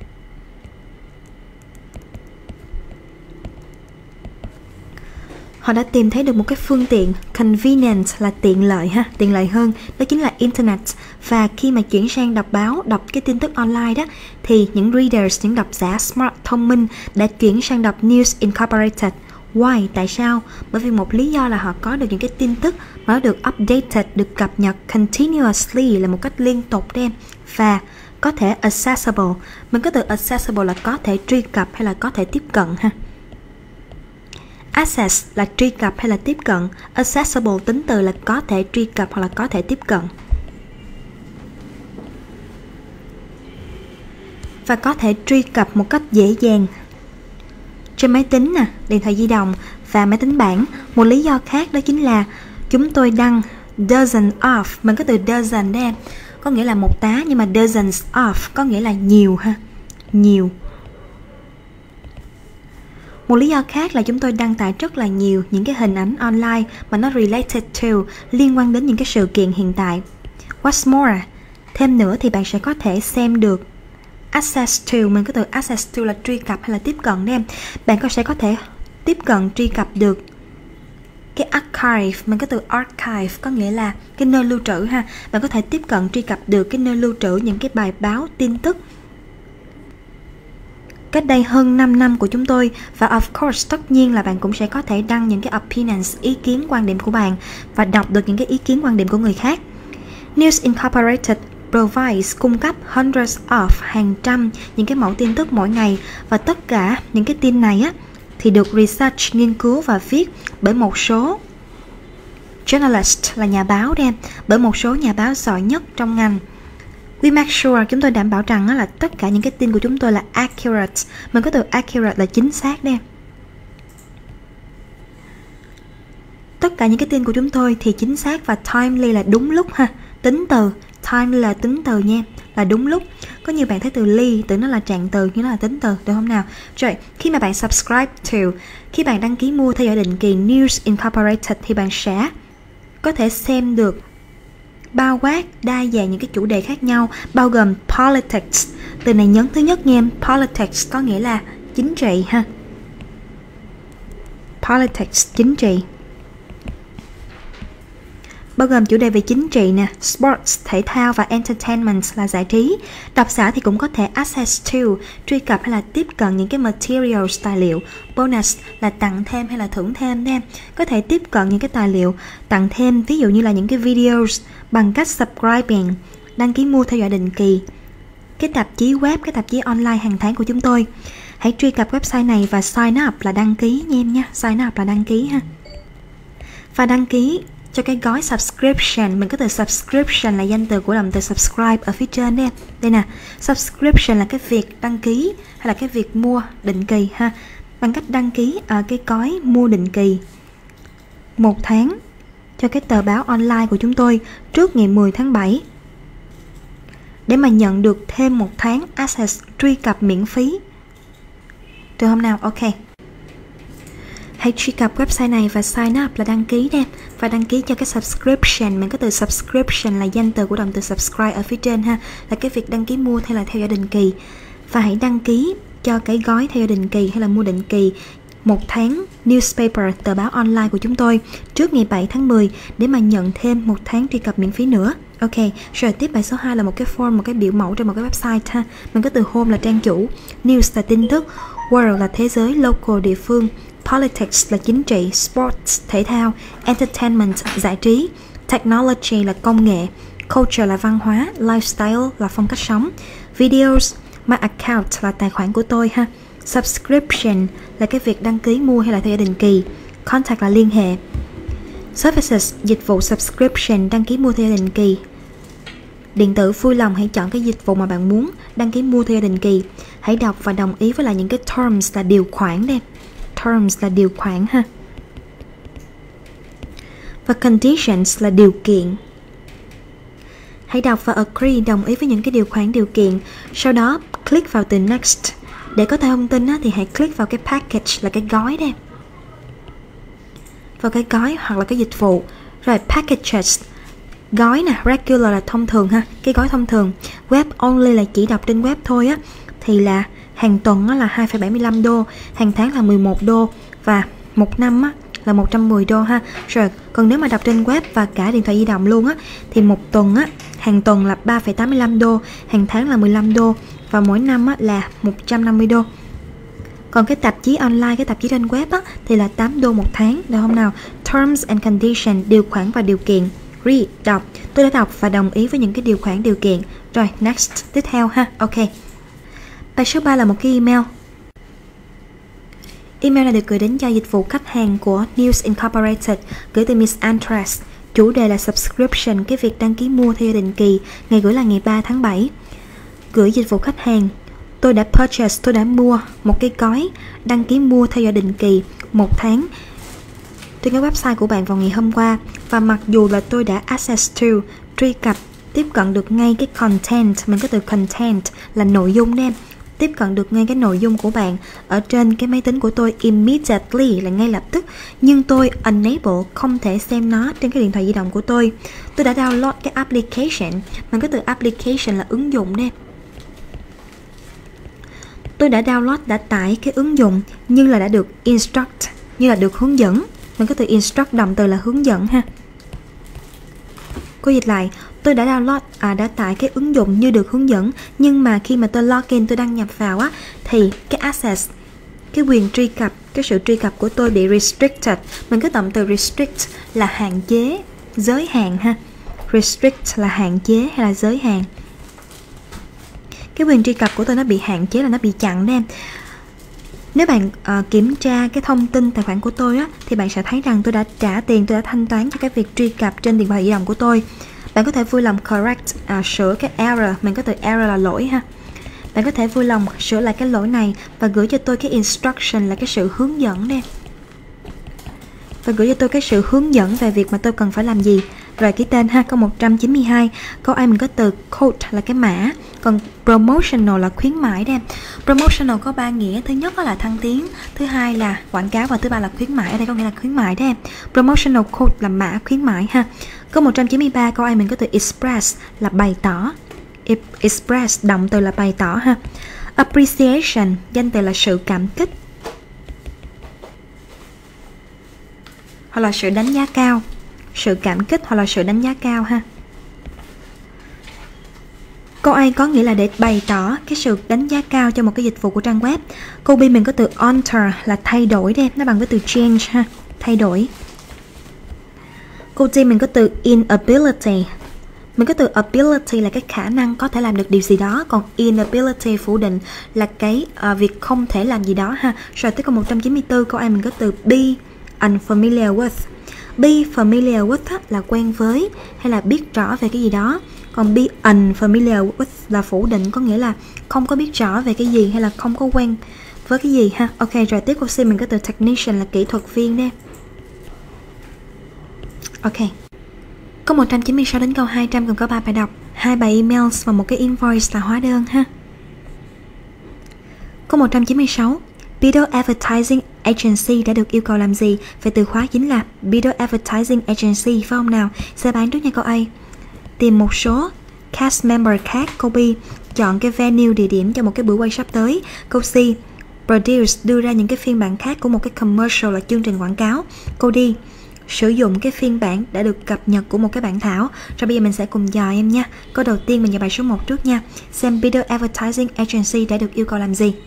Họ đã tìm thấy được một cái phương tiện convenient là tiện lợi ha, tiện lợi hơn, đó chính là internet. Và khi mà chuyển sang đọc báo, đọc cái tin tức online đó, thì những readers, những độc giả smart, thông minh đã chuyển sang đọc News Incorporated. Why? Tại sao? Bởi vì một lý do là họ có được những cái tin tức mà nó được updated, được cập nhật continuously là một cách liên tục đem, và có thể accessible. Mình có từ accessible là có thể truy cập hay là có thể tiếp cận ha. Access là truy cập hay là tiếp cận, accessible tính từ là có thể truy cập hoặc là có thể tiếp cận. Và có thể truy cập một cách dễ dàng trên máy tính nè, điện thoại di động và máy tính bảng. Một lý do khác đó chính là chúng tôi đăng dozen of, mình có từ dozen đấy em, có nghĩa là một tá, nhưng mà dozens of có nghĩa là nhiều ha, nhiều. Một lý do khác là chúng tôi đăng tải rất là nhiều những cái hình ảnh online mà nó related to, liên quan đến những cái sự kiện hiện tại. What's more, thêm nữa thì bạn sẽ có thể xem được access to, mình có từ access to là truy cập hay là tiếp cận đấy em. Bạn có sẽ có thể tiếp cận, truy cập được cái archive, mình có từ archive có nghĩa là cái nơi lưu trữ ha. Bạn có thể tiếp cận truy cập được cái nơi lưu trữ những cái bài báo, tin tức cách đây hơn năm năm của chúng tôi. Và of course, tất nhiên là bạn cũng sẽ có thể đăng những cái opinions, ý kiến, quan điểm của bạn và đọc được những cái ý kiến, quan điểm của người khác. News Incorporated provides cung cấp hundreds of, hàng trăm những cái mẫu tin tức mỗi ngày, và tất cả những cái tin này á thì được research, nghiên cứu và viết bởi một số journalist, là nhà báo đem, bởi một số nhà báo giỏi nhất trong ngành. We make sure, chúng tôi đảm bảo rằng là tất cả những cái tin của chúng tôi là accurate. Mình có từ accurate là chính xác đem. Tất cả những cái tin của chúng tôi thì chính xác, và timely là đúng lúc ha. Tính từ, timely là tính từ nha, là đúng lúc. Có nhiều bạn thấy từ ly, từ nó là trạng từ, nhưng nó là tính từ, được không nào? Rồi, khi mà bạn subscribe to, khi bạn đăng ký mua theo dõi định kỳ News Incorporated thì bạn sẽ có thể xem được bao quát đa dạng những cái chủ đề khác nhau, bao gồm politics. Từ này nhấn thứ nhất nghe, politics có nghĩa là chính trị ha. Politics, chính trị. Bao gồm chủ đề về chính trị nè, sports, thể thao, và entertainment là giải trí. Độc giả thì cũng có thể access to, truy cập hay là tiếp cận những cái materials, tài liệu. Bonus là tặng thêm hay là thưởng thêm đem. Có thể tiếp cận những cái tài liệu tặng thêm, ví dụ như là những cái videos, bằng cách subscribing, đăng ký mua theo dõi định kỳ cái tạp chí web, cái tạp chí online hàng tháng của chúng tôi. Hãy truy cập website này và sign up là đăng ký nha em nha. Sign up là đăng ký ha. Và đăng ký cho cái gói subscription, mình có từ subscription là danh từ của động từ subscribe ở phía trên đây. Đây nè, subscription là cái việc đăng ký hay là cái việc mua định kỳ ha. Bằng cách đăng ký ở cái gói mua định kỳ một tháng cho cái tờ báo online của chúng tôi trước ngày mười tháng bảy để mà nhận được thêm một tháng access truy cập miễn phí. Được không nào? Ok. Hãy truy cập website này và sign up là đăng ký nè. Và đăng ký cho cái subscription, mình có từ subscription là danh từ của động từ subscribe ở phía trên ha, là cái việc đăng ký mua hay là theo dõi định kỳ. Và hãy đăng ký cho cái gói theo dõi định kỳ hay là mua định kỳ một tháng newspaper, tờ báo online của chúng tôi trước ngày bảy tháng mười để mà nhận thêm một tháng truy cập miễn phí nữa. Ok, rồi tiếp bài số hai là một cái form, một cái biểu mẫu trên một cái website ha. Mình có từ home là trang chủ, news là tin tức, world là thế giới, local địa phương, politics là chính trị, sports thể thao, entertainment giải trí, technology là công nghệ, culture là văn hóa, lifestyle là phong cách sống, videos, my account là tài khoản của tôi ha, subscription là cái việc đăng ký mua hay là theo dõi định kỳ, contact là liên hệ, services dịch vụ subscription đăng ký mua theo dõi định kỳ. Điện tử vui lòng hãy chọn cái dịch vụ mà bạn muốn đăng ký mua theo dõi định kỳ. Hãy đọc và đồng ý với lại những cái terms là điều khoản đây. Terms là điều khoản ha. Và conditions là điều kiện. Hãy đọc và agree, đồng ý với những cái điều khoản, điều kiện. Sau đó click vào từ next. Để có thêm thông tin á, thì hãy click vào cái package là cái gói đây. Vào cái gói hoặc là cái dịch vụ. Rồi packages, gói nè, regular là thông thường ha, cái gói thông thường. Web only là chỉ đọc trên web thôi á, thì là hàng tuần á là hai phẩy bảy mươi lăm đô, hàng tháng là mười một đô và một năm á là một trăm mười đô ha. Rồi còn nếu mà đọc trên web và cả điện thoại di động luôn á thì một tuần á, hàng tuần là ba phẩy tám mươi lăm đô, hàng tháng là mười lăm đô và mỗi năm á là một trăm năm mươi đô. Còn cái tạp chí online, cái tạp chí trên web á thì là tám đô một tháng, được không nào? Terms and conditions, điều khoản và điều kiện. Read, đọc. Tôi đã đọc và đồng ý với những cái điều khoản, điều kiện. Rồi, next, tiếp theo ha. Ok. Bài số ba là một cái email. Email này được gửi đến cho dịch vụ khách hàng của News Incorporated, gửi từ Miss Andres. Chủ đề là subscription, cái việc đăng ký mua theo định kỳ. Ngày gửi là ngày ba tháng bảy. Gửi dịch vụ khách hàng. Tôi đã purchase, tôi đã mua một cái gói đăng ký mua theo dõi định kỳ một tháng trên cái website của bạn vào ngày hôm qua. Và mặc dù là tôi đã access to, truy cập, tiếp cận được ngay cái content, mình có từ content là nội dung đem, tiếp cận được ngay cái nội dung của bạn ở trên cái máy tính của tôi immediately là ngay lập tức, nhưng tôi unable, không thể xem nó trên cái điện thoại di động của tôi. Tôi đã download cái application, mình có từ application là ứng dụng đem. Tôi đã download, đã tải cái ứng dụng nhưng là đã được instruct, như là được hướng dẫn mình có từ instruct, động từ là hướng dẫn ha. Cô dịch lại, tôi đã download, à, đã tải cái ứng dụng như được hướng dẫn, nhưng mà khi mà tôi login, tôi đăng nhập vào á, thì cái access, cái quyền truy cập, cái sự truy cập của tôi bị restricted. Mình có động từ restrict là hạn chế, giới hạn ha. Restrict là hạn chế hay là giới hạn. Cái quyền truy cập của tôi nó bị hạn chế, là nó bị chặn đó em. Nếu bạn uh, kiểm tra cái thông tin tài khoản của tôi á, thì bạn sẽ thấy rằng tôi đã trả tiền, tôi đã thanh toán cho cái việc truy cập trên điện thoại di động của tôi. Bạn có thể vui lòng correct, uh, sửa cái error, mình có từ error là lỗi ha. Bạn có thể vui lòng sửa lại cái lỗi này và gửi cho tôi cái instruction là cái sự hướng dẫn đây. Và gửi cho tôi cái sự hướng dẫn về việc mà tôi cần phải làm gì. Rồi ký tên ha. Câu một trăm chín mươi hai, câu A mình có từ code là cái mã, còn promotional là khuyến mãi đây. Promotional có ba nghĩa, thứ nhất là thăng tiến, thứ hai là quảng cáo và thứ ba là khuyến mãi. Ở đây có nghĩa là khuyến mãi đấy em. Promotional code là mã khuyến mãi ha. Câu một trăm chín mươi ba, câu A mình có từ express là bày tỏ. Express, động từ là bày tỏ ha. Appreciation, danh từ là sự cảm kích hoặc là sự đánh giá cao. Sự cảm kích hoặc là sự đánh giá cao ha. Câu A có nghĩa là để bày tỏ cái sự đánh giá cao cho một cái dịch vụ của trang web. Câu B mình có từ alter là thay đổi đây, nó bằng với từ change ha, thay đổi. Câu D mình có từ inability. Mình có từ ability là cái khả năng có thể làm được điều gì đó, còn inability phủ định là cái uh, việc không thể làm gì đó ha. Rồi tới câu một trăm chín mươi tư, câu A mình có từ be unfamiliar with. Be familiar with á, là quen với hay là biết rõ về cái gì đó. Còn be unfamiliar with là phủ định, có nghĩa là không có biết rõ về cái gì hay là không có quen với cái gì ha. Ok, rồi tiếp câu C mình có từ technician là kỹ thuật viên đây. Ok. Câu một trăm chín mươi sáu đến câu hai trăm cần có ba bài đọc, hai bài emails và một cái invoice là hóa đơn ha. Câu một trăm chín mươi sáu, Video Advertising Agency đã được yêu cầu làm gì? Vậy từ khóa chính là Video Advertising Agency, phải không nào? Sẽ bán trước nha câu A. Tìm một số cast member khác. Câu B, chọn cái venue, địa điểm cho một cái buổi quay sắp tới. Câu C, produce, đưa ra những cái phiên bản khác của một cái commercial là chương trình quảng cáo. Câu D, sử dụng cái phiên bản đã được cập nhật của một cái bản thảo. Rồi bây giờ mình sẽ cùng dò em nha. Câu đầu tiên mình dò bài số một trước nha. Xem Video Advertising Agency đã được yêu cầu làm gì.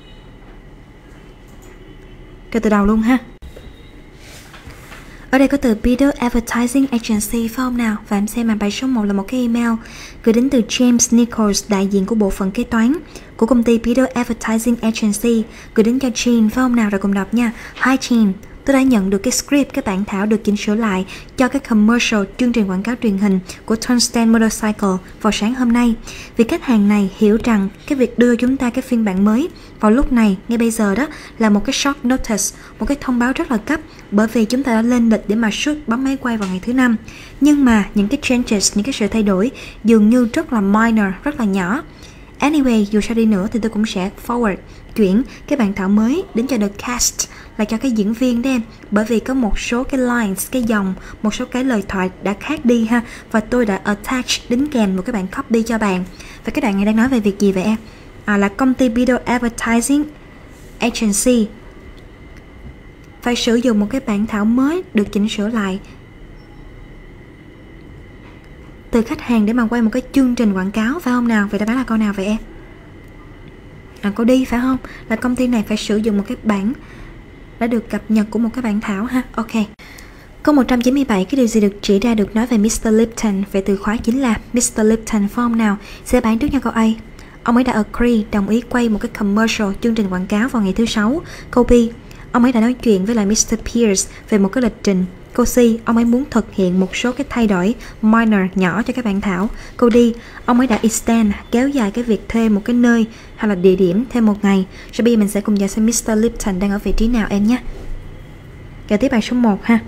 Kêu từ đầu luôn ha. Ở đây có từ Video Advertising Agency, phải không nào? Và em xem mà bài số một là một cái email gửi đến từ James Nichols, đại diện của bộ phận kế toán của công ty Video Advertising Agency, gửi đến cho Jean, phải không nào? Rồi cùng đọc nha. Hi Jean, tôi đã nhận được cái script, cái bản thảo được chỉnh sửa lại cho cái commercial chương trình quảng cáo truyền hình của Tungsten Motorcycle vào sáng hôm nay. Vì khách hàng này hiểu rằng cái việc đưa chúng ta cái phiên bản mới vào lúc này, ngay bây giờ đó, là một cái short notice, một cái thông báo rất là cấp, bởi vì chúng ta đã lên lịch để mà shoot bấm máy quay vào ngày thứ năm. Nhưng mà những cái changes, những cái sự thay đổi dường như rất là minor, rất là nhỏ. Anyway, dù sao đi nữa thì tôi cũng sẽ forward, chuyển cái bản thảo mới đến cho the cast, là cho cái diễn viên đấy em. Bởi vì có một số cái lines, cái dòng, một số cái lời thoại đã khác đi ha. Và tôi đã attach đính kèm một cái bản copy cho bạn. Và cái đoạn này đang nói về việc gì vậy em? À, là công ty Video Advertising Agency phải sử dụng một cái bản thảo mới được chỉnh sửa lại từ khách hàng để mà quay một cái chương trình quảng cáo, phải không nào? Vậy đáp án là câu nào vậy em? À, câu đi phải không? Là công ty này phải sử dụng một cái bản đã được cập nhật của một cái bản thảo ha. Ok. Câu một trăm chín mươi bảy, cái điều gì được chỉ ra được nói về mít tơ Lipton? Vậy từ khóa chính là mít tơ Lipton, phải không nào? Sẽ bán trước nha câu A. Ông ấy đã agree, đồng ý quay một cái commercial chương trình quảng cáo vào ngày thứ sáu. Câu B, ông ấy đã nói chuyện với lại mít tơ Pierce về một cái lịch trình. Câu C, ông ấy muốn thực hiện một số cái thay đổi minor nhỏ cho các bản thảo. Câu D, ông ấy đã extend, kéo dài cái việc thuê một cái nơi hay là địa điểm thêm một ngày. Rồi bây giờ mình sẽ cùng dò xem mít tơ Lipton đang ở vị trí nào em nhé. Giờ tiếp bài số một ha.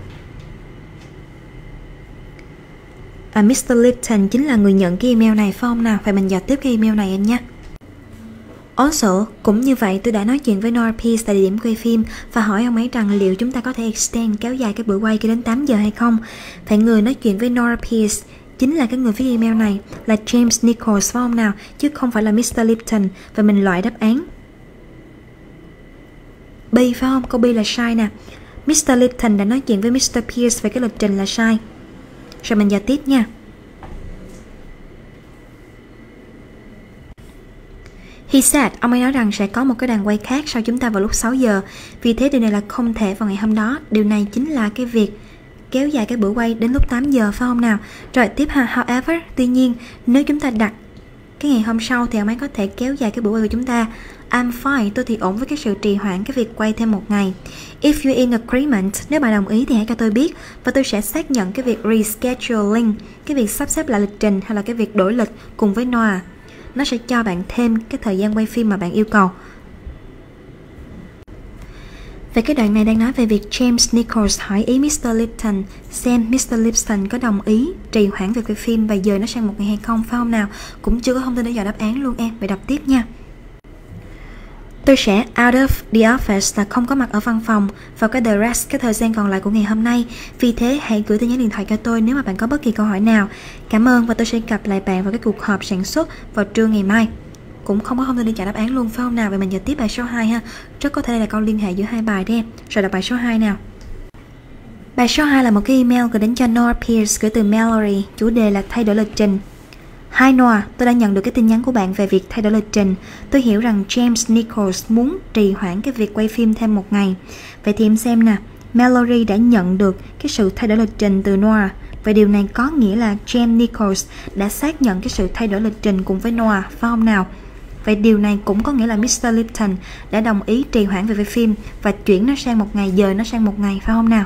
À, mít tơ Lipton chính là người nhận cái email này, phải không nào? Phải mình dò tiếp cái email này em nhé. Also, cũng như vậy, tôi đã nói chuyện với Nora Pierce tại địa điểm quay phim và hỏi ông ấy rằng liệu chúng ta có thể extend, kéo dài cái buổi quay cho đến tám giờ hay không. Phải người nói chuyện với Nora Pierce chính là cái người viết email này, là James Nichols, phải không nào? Chứ không phải là mít tơ Lipton. Và mình loại đáp án B, phải không? Câu B là sai nè. mít tơ Lipton đã nói chuyện với mít tơ Pierce về cái lịch trình là sai. Rồi mình giao tiếp nha. He said, ông ấy nói rằng sẽ có một cái đàn quay khác sau chúng ta vào lúc sáu giờ. Vì thế điều này là không thể vào ngày hôm đó. Điều này chính là cái việc kéo dài cái bữa quay đến lúc tám giờ, phải không nào? Rồi tiếp ha, however, tuy nhiên, nếu chúng ta đặt cái ngày hôm sau thì ông ấy có thể kéo dài cái bữa quay của chúng ta. I'm fine, tôi thì ổn với cái sự trì hoãn cái việc quay thêm một ngày. If you're in agreement, nếu bạn đồng ý thì hãy cho tôi biết và tôi sẽ xác nhận cái việc rescheduling, cái việc sắp xếp lại lịch trình hay là cái việc đổi lịch cùng với Noah. Nó sẽ cho bạn thêm cái thời gian quay phim mà bạn yêu cầu. Về cái đoạn này đang nói về việc James Nichols hỏi ý mít tơ Lipton xem mít tơ Lipton có đồng ý trì hoãn việc quay phim và dời nó sang một ngày hay không, phải không nào? Cũng chưa có thông tin để dò đáp án luôn em. Vậy đọc tiếp nha. Tôi sẽ out of the office là không có mặt ở văn phòng vào cái the rest, cái thời gian còn lại của ngày hôm nay. Vì thế hãy gửi tin nhắn điện thoại cho tôi nếu mà bạn có bất kỳ câu hỏi nào. Cảm ơn và tôi sẽ gặp lại bạn vào cái cuộc họp sản xuất vào trưa ngày mai. Cũng không có thông tin để trả đáp án luôn, phải không nào? Vậy mình giờ tiếp bài số hai ha. Rất có thể đây là câu liên hệ giữa hai bài đấy em. Rồi đọc bài số hai nào. Bài số hai là một cái email gửi đến cho Noah Pierce gửi từ Mallory. Chủ đề là thay đổi lịch trình. Hi Noah, tôi đã nhận được cái tin nhắn của bạn về việc thay đổi lịch trình. Tôi hiểu rằng James Nichols muốn trì hoãn cái việc quay phim thêm một ngày. Vậy thì em xem nè, Mallory đã nhận được cái sự thay đổi lịch trình từ Noah. Vậy điều này có nghĩa là James Nichols đã xác nhận cái sự thay đổi lịch trình cùng với Noah, phải không nào? Vậy điều này cũng có nghĩa là mít tơ Lipton đã đồng ý trì hoãn việc quay phim và chuyển nó sang một ngày, dời nó sang một ngày, phải không nào?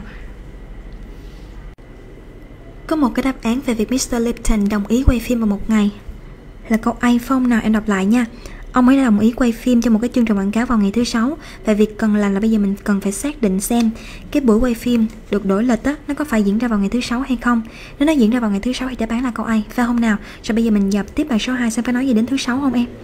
Có một cái đáp án về việc mít tơ Lipton đồng ý quay phim vào một ngày là câu A, phải không nào? Em đọc lại nha. Ông ấy đã đồng ý quay phim cho một cái chương trình quảng cáo vào ngày thứ sáu. Và việc cần làm là bây giờ mình cần phải xác định xem cái buổi quay phim được đổi lịch á, nó có phải diễn ra vào ngày thứ sáu hay không. Nếu nó diễn ra vào ngày thứ sáu thì đáp án là câu A, phải không nào? Rồi bây giờ mình dập tiếp bài số hai xem phải nói gì đến thứ sáu không em?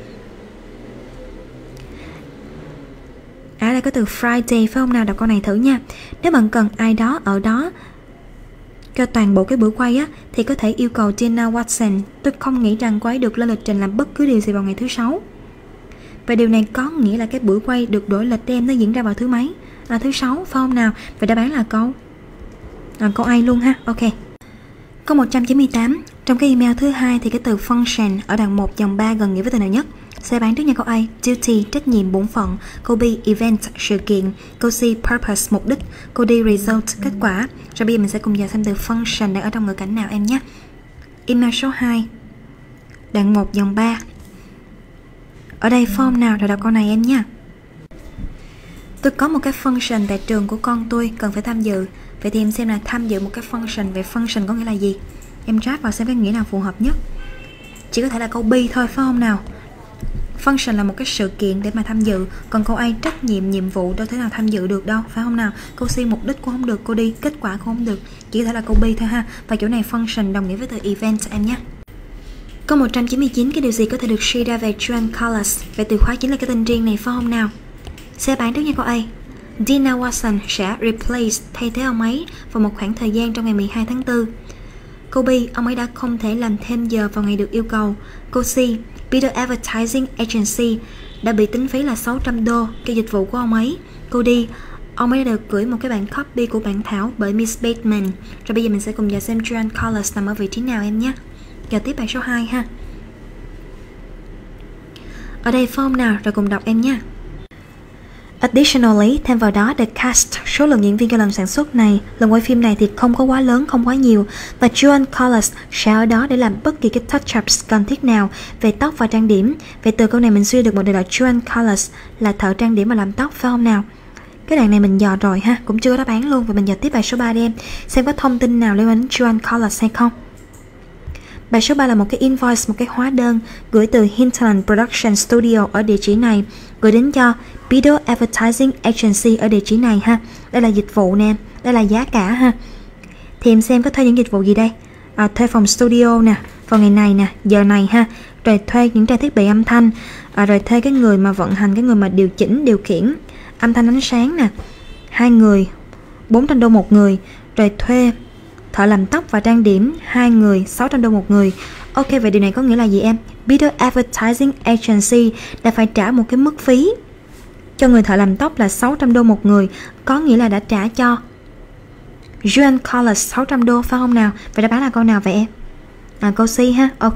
À, đây có từ Friday, phải không nào? Đọc câu này thử nha. Nếu bạn cần ai đó ở đó cho toàn bộ cái buổi quay á, thì có thể yêu cầu Tina Watson. Tôi không nghĩ rằng cô ấy được lên lịch trình làm bất cứ điều gì vào ngày thứ sáu. Và điều này có nghĩa là cái buổi quay được đổi lịch em nó diễn ra vào thứ mấy? À, thứ sáu, phải không nào? Vậy đáp án là câu à, câu A luôn ha. Ok. Câu một trăm chín mươi tám. Trong cái email thứ hai thì cái từ function ở đoạn một dòng ba gần nghĩa với từ nào nhất? Sẽ bán trước nha. Câu A duty, trách nhiệm, bổn phận. Câu B event, sự kiện. Câu C purpose, mục đích. Câu D result, kết quả. Rồi bây giờ mình sẽ cùng vào xem từ function đang ở trong ngữ cảnh nào em nhé. Email số hai đoạn một dòng ba. Ở đây form nào? Rồi đọc câu này em nha. Tôi có một cái function tại trường của con tôi cần phải tham dự. Vậy thì em xem là tham dự một cái function. Vậy function có nghĩa là gì? Em track vào xem cái nghĩa nào phù hợp nhất. Chỉ có thể là câu B thôi, phải không nào? Function là một cái sự kiện để mà tham dự. Còn câu A trách nhiệm, nhiệm vụ đâu thể nào tham dự được đâu, phải không nào? Câu C mục đích cũng không được, câu D kết quả cũng không được. Chỉ có thể là câu B thôi ha. Và chỗ này function đồng nghĩa với từ event em nhé. Câu một trăm chín mươi chín, cái điều gì có thể được suy ra về Joan Carlos? Vậy từ khóa chính là cái tên riêng này, phải không nào? Sẽ bán trước nha câu A. Tina Watson sẽ replace, thay thế ông ấy vào một khoảng thời gian trong ngày mười hai tháng tư. Câu B, ông ấy đã không thể làm thêm giờ vào ngày được yêu cầu. Câu C, Peter Advertising Agency đã bị tính phí là sáu trăm đô cái dịch vụ của ông ấy. Câu D, ông ấy đã được gửi một cái bản copy của bản thảo bởi Miss Bateman. Rồi bây giờ mình sẽ cùng vào xem Joan Carlos nằm ở vị trí nào em nhé. Giờ tiếp bài số hai ha. Ở đây form nào? Rồi cùng đọc em nha. Additionally, thêm vào đó, the cast, số lượng diễn viên cho lần sản xuất này, lần quay phim này thì không có quá lớn, không quá nhiều. Và Joan Carlos sẽ ở đó để làm bất kỳ cái touch-ups cần thiết nào về tóc và trang điểm. Về từ câu này mình suy được một điều là Joan Carlos là thợ trang điểm và làm tóc, phải không nào? Cái đoạn này mình dò rồi ha, cũng chưa có đáp án luôn. Và mình dò tiếp bài số ba đi em, xem có thông tin nào liên quan đến Joan Carlos hay không. Bài số ba là một cái invoice, một cái hóa đơn gửi từ Hinterland Production Studio ở địa chỉ này, gửi đến cho Peter Advertising Agency ở địa chỉ này ha. Đây là dịch vụ nè, đây là giá cả ha. Thì em xem có thuê những dịch vụ gì đây? À, thuê phòng studio nè, vào ngày này nè, giờ này ha. Rồi thuê những trang thiết bị âm thanh, à, rồi thuê cái người mà vận hành, cái người mà điều chỉnh, điều khiển âm thanh ánh sáng nè. Hai người, bốn trăm đô một người. Rồi thuê thợ làm tóc và trang điểm, hai người, sáu trăm đô một người. Ok, vậy điều này có nghĩa là gì em? Peter Advertising Agency đã phải trả một cái mức phí cho người thợ làm tóc là sáu trăm đô một người, có nghĩa là đã trả cho Joan Colors sáu trăm đô phải không nào? Vậy đáp án là câu nào vậy em? À, câu C ha, ok.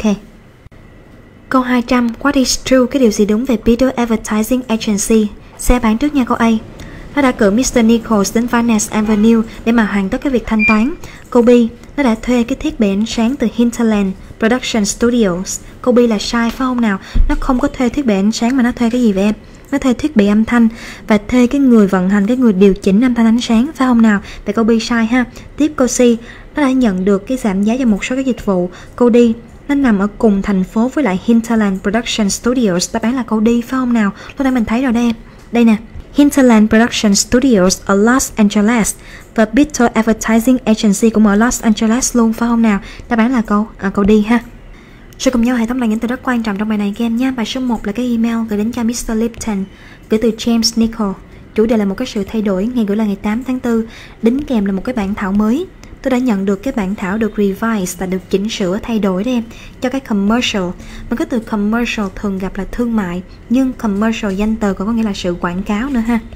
Câu hai trăm, what is true, cái điều gì đúng về Beetle Advertising Agency? Xe bán trước nha câu A. Nó đã cử mít tơ Nichols đến Venice Avenue để mà hoàn tất cái việc thanh toán. Câu B, nó đã thuê cái thiết bị ánh sáng từ Hinterland Production Studios. Câu B là sai phải không nào? Nó không có thuê thiết bị ánh sáng mà nó thuê cái gì vậy em? Nó thuê thiết bị âm thanh và thuê cái người vận hành, cái người điều chỉnh âm thanh ánh sáng phải không nào? Vậy câu B sai ha. Tiếp câu C, nó đã nhận được cái giảm giá cho một số cái dịch vụ. Câu D, nó nằm ở cùng thành phố với lại Hinterland Production Studios. Đáp án là câu D phải không nào? Lúc nãy mình thấy rồi đây em. Đây nè, Hinterland Production Studios ở Los Angeles và Beetle Advertising Agency cũng ở Los Angeles luôn phải không nào? Đáp án là câu à, câu D ha. Rồi cùng nhau hệ thống là những từ rất quan trọng trong bài này các em nha. Bài số một là cái email gửi đến cho mít tơ Lipton, gửi từ James Nicol. Chủ đề là một cái sự thay đổi, ngày gửi là ngày tám tháng tư, đính kèm là một cái bản thảo mới. Tôi đã nhận được cái bản thảo được revise và được chỉnh sửa thay đổi đấy em, cho cái commercial. Mà cái từ commercial thường gặp là thương mại, nhưng commercial danh từ còn có nghĩa là sự quảng cáo nữa ha.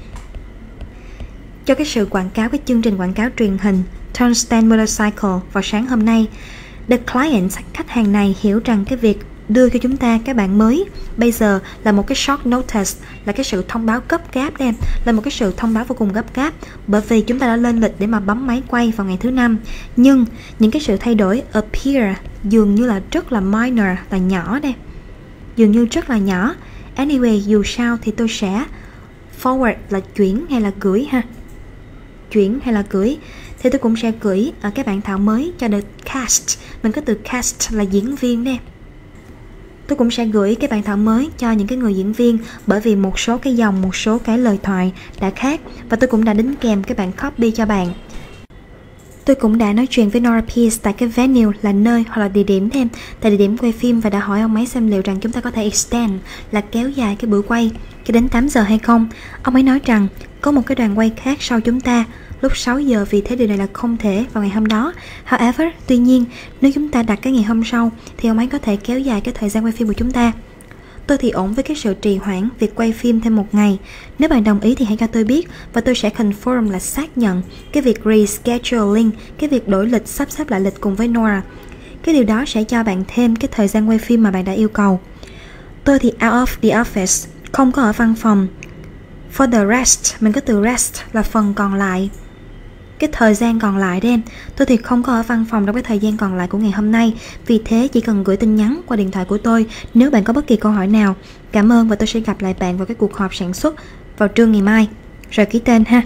Cho cái sự quảng cáo cái chương trình quảng cáo truyền hình Turnstile Motorcycle vào sáng hôm nay. The client, khách hàng này hiểu rằng cái việc đưa cho chúng ta cái bản mới bây giờ là một cái short notice, là cái sự thông báo gấp gáp đem, là một cái sự thông báo vô cùng gấp gáp, bởi vì chúng ta đã lên lịch để mà bấm máy quay vào ngày thứ năm. Nhưng những cái sự thay đổi appear dường như là rất là minor, là nhỏ đây, dường như rất là nhỏ. Anyway, dù sao thì tôi sẽ forward là chuyển hay là gửi ha, chuyển hay là gửi, thì tôi cũng sẽ gửi ở cái bản thảo mới cho the cast. Mình có từ cast là diễn viên đây. Tôi cũng sẽ gửi cái bản thảo mới cho những cái người diễn viên, bởi vì một số cái dòng, một số cái lời thoại đã khác, và tôi cũng đã đính kèm cái bản copy cho bạn. Tôi cũng đã nói chuyện với Nora Pierce tại cái venue là nơi hoặc là địa điểm thêm, tại địa điểm quay phim, và đã hỏi ông ấy xem liệu rằng chúng ta có thể extend là kéo dài cái buổi quay cho đến tám giờ hay không. Ông ấy nói rằng có một cái đoàn quay khác sau chúng ta lúc sáu giờ, vì thế điều này là không thể vào ngày hôm đó. However, tuy nhiên nếu chúng ta đặt cái ngày hôm sau thì ông ấy có thể kéo dài cái thời gian quay phim của chúng ta. Tôi thì ổn với cái sự trì hoãn việc quay phim thêm một ngày. Nếu bạn đồng ý thì hãy cho tôi biết, và tôi sẽ confirm là xác nhận cái việc rescheduling, cái việc đổi lịch, sắp xếp lại lịch cùng với Nora. Cái điều đó sẽ cho bạn thêm cái thời gian quay phim mà bạn đã yêu cầu. Tôi thì out of the office, không có ở văn phòng. For the rest, mình có từ rest là phần còn lại, cái thời gian còn lại đấy em. Tôi thì không có ở văn phòng trong cái thời gian còn lại của ngày hôm nay, vì thế chỉ cần gửi tin nhắn qua điện thoại của tôi nếu bạn có bất kỳ câu hỏi nào. Cảm ơn, và tôi sẽ gặp lại bạn vào cái cuộc họp sản xuất vào trưa ngày mai. Rồi ký tên ha.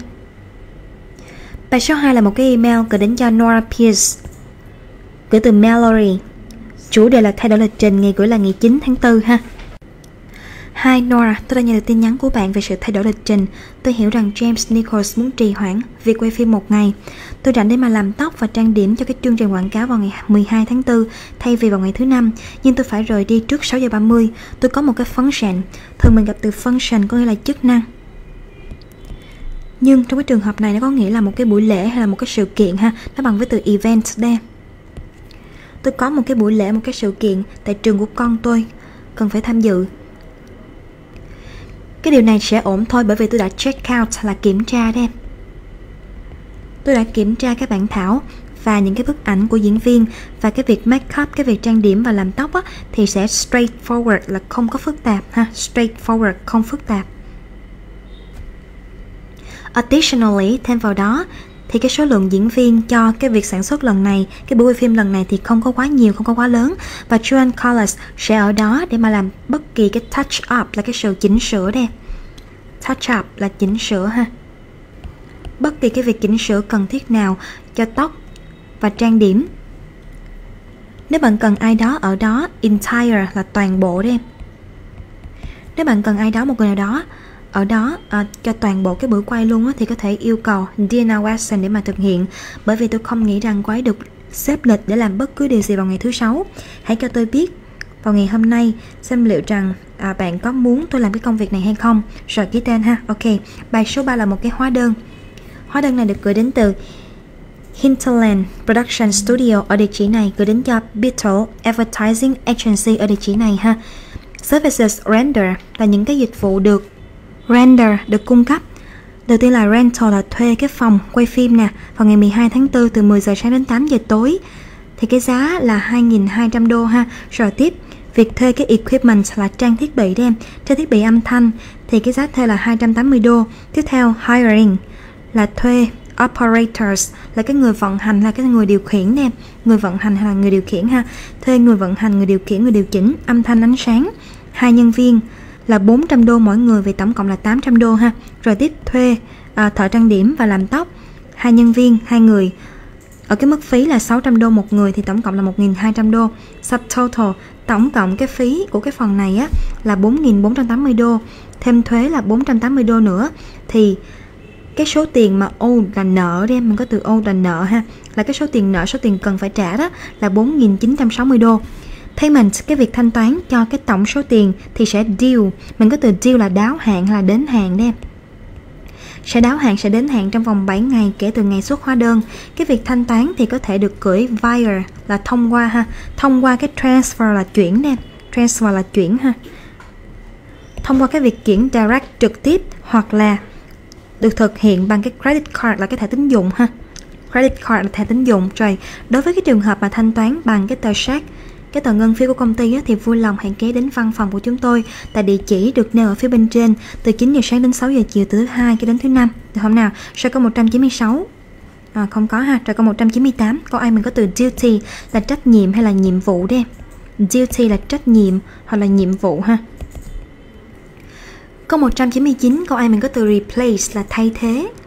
Bài số hai là một cái email gửi đến cho Nora Pierce, gửi từ Mallory. Chủ đề là thay đổi lịch trình, ngày gửi là ngày chín tháng tư ha. Hi Nora, tôi đã nhận được tin nhắn của bạn về sự thay đổi lịch trình. Tôi hiểu rằng James Nichols muốn trì hoãn việc quay phim một ngày. Tôi rảnh để mà làm tóc và trang điểm cho cái chương trình quảng cáo vào ngày mười hai tháng tư thay vì vào ngày thứ năm, nhưng tôi phải rời đi trước sáu giờ ba mươi. Tôi có một cái function. Thường mình gặp từ function có nghĩa là chức năng, nhưng trong cái trường hợp này nó có nghĩa là một cái buổi lễ hay là một cái sự kiện ha. Nó bằng với từ event đây. Tôi có một cái buổi lễ, một cái sự kiện tại trường của con tôi, cần phải tham dự. Cái điều này sẽ ổn thôi, bởi vì tôi đã check out là kiểm tra đấy em. Tôi đã kiểm tra cái bản thảo và những cái bức ảnh của diễn viên, và cái việc make up, cái việc trang điểm và làm tóc á, thì sẽ straightforward là không có phức tạp ha, straightforward không phức tạp. Additionally, thêm vào đó thì cái số lượng diễn viên cho cái việc sản xuất lần này, cái buổi quay phim lần này thì không có quá nhiều, không có quá lớn, và Joan Colors sẽ ở đó để mà làm bất kỳ cái touch up là cái sự chỉnh sửa đây. Touch up là chỉnh sửa ha. Bất kỳ cái việc chỉnh sửa cần thiết nào cho tóc và trang điểm. Nếu bạn cần ai đó ở đó, entire là toàn bộ đấy em. Nếu bạn cần ai đó, một người nào đó ở đó à, cho toàn bộ cái buổi quay luôn á, thì có thể yêu cầu Diana Watson để mà thực hiện, bởi vì tôi không nghĩ rằng cô ấy được xếp lịch để làm bất cứ điều gì vào ngày thứ sáu. Hãy cho tôi biết vào ngày hôm nay xem liệu rằng à, bạn có muốn tôi làm cái công việc này hay không. Rồi ký tên ha. Ok, bài số ba là một cái hóa đơn. Hóa đơn này được gửi đến từ Hinterland Production Studio ở địa chỉ này, gửi đến cho Beetle Advertising Agency ở địa chỉ này ha. Services render là những cái dịch vụ được Render được cung cấp. Đầu tiên là rental là thuê cái phòng quay phim nè, vào ngày mười hai tháng tư từ mười giờ sáng đến tám giờ tối. Thì cái giá là hai nghìn hai trăm đô ha. Rồi tiếp, việc thuê cái equipment là trang thiết bị đem, trang thiết bị âm thanh thì cái giá thuê là hai trăm tám mươi đô. Tiếp theo hiring là thuê operators là cái người vận hành, là cái người điều khiển đem, người vận hành hay là người điều khiển ha. Thuê người vận hành, người điều khiển, người điều chỉnh âm thanh ánh sáng. Hai nhân viên là bốn trăm đô mỗi người, vì tổng cộng là tám trăm đô ha. Rồi tiếp thuê à, thợ trang điểm và làm tóc, hai nhân viên, hai người, ở cái mức phí là sáu trăm đô một người, thì tổng cộng là một nghìn hai trăm đô. Subtotal, tổng cộng cái phí của cái phần này á là bốn nghìn bốn trăm tám mươi đô, thêm thuế là bốn trăm tám mươi đô nữa. Thì cái số tiền mà owed là nợ đi, mình có từ owed là nợ ha, là cái số tiền nợ, số tiền cần phải trả đó là bốn nghìn chín trăm sáu mươi đô. Payment, cái việc thanh toán cho cái tổng số tiền thì sẽ due, mình có từ due là đáo hạn hay là đến hạn đem. Sẽ đáo hạn, sẽ đến hạn trong vòng bảy ngày kể từ ngày xuất hóa đơn. Cái việc thanh toán thì có thể được gửi via là thông qua ha, thông qua cái transfer là chuyển đem, transfer là chuyển ha, thông qua cái việc chuyển direct trực tiếp, hoặc là được thực hiện bằng cái credit card là cái thẻ tín dụng ha. Credit card là thẻ tín dụng. Rồi đối với cái trường hợp mà thanh toán bằng cái tờ check, cái tờ ngân phiếu của công ty á, thì vui lòng hãy ghé đến văn phòng của chúng tôi tại địa chỉ được nêu ở phía bên trên, từ chín giờ sáng đến sáu giờ chiều từ thứ hai cho đến thứ năm. Được không nào? Rồi câu một trăm chín mươi sáu. À, không có ha. Rồi câu một trăm chín mươi tám, câu A mình có từ duty là trách nhiệm hay là nhiệm vụ đấy. Duty là trách nhiệm hoặc là nhiệm vụ ha. Câu một trăm chín mươi chín, câu A mình có từ replace là thay thế.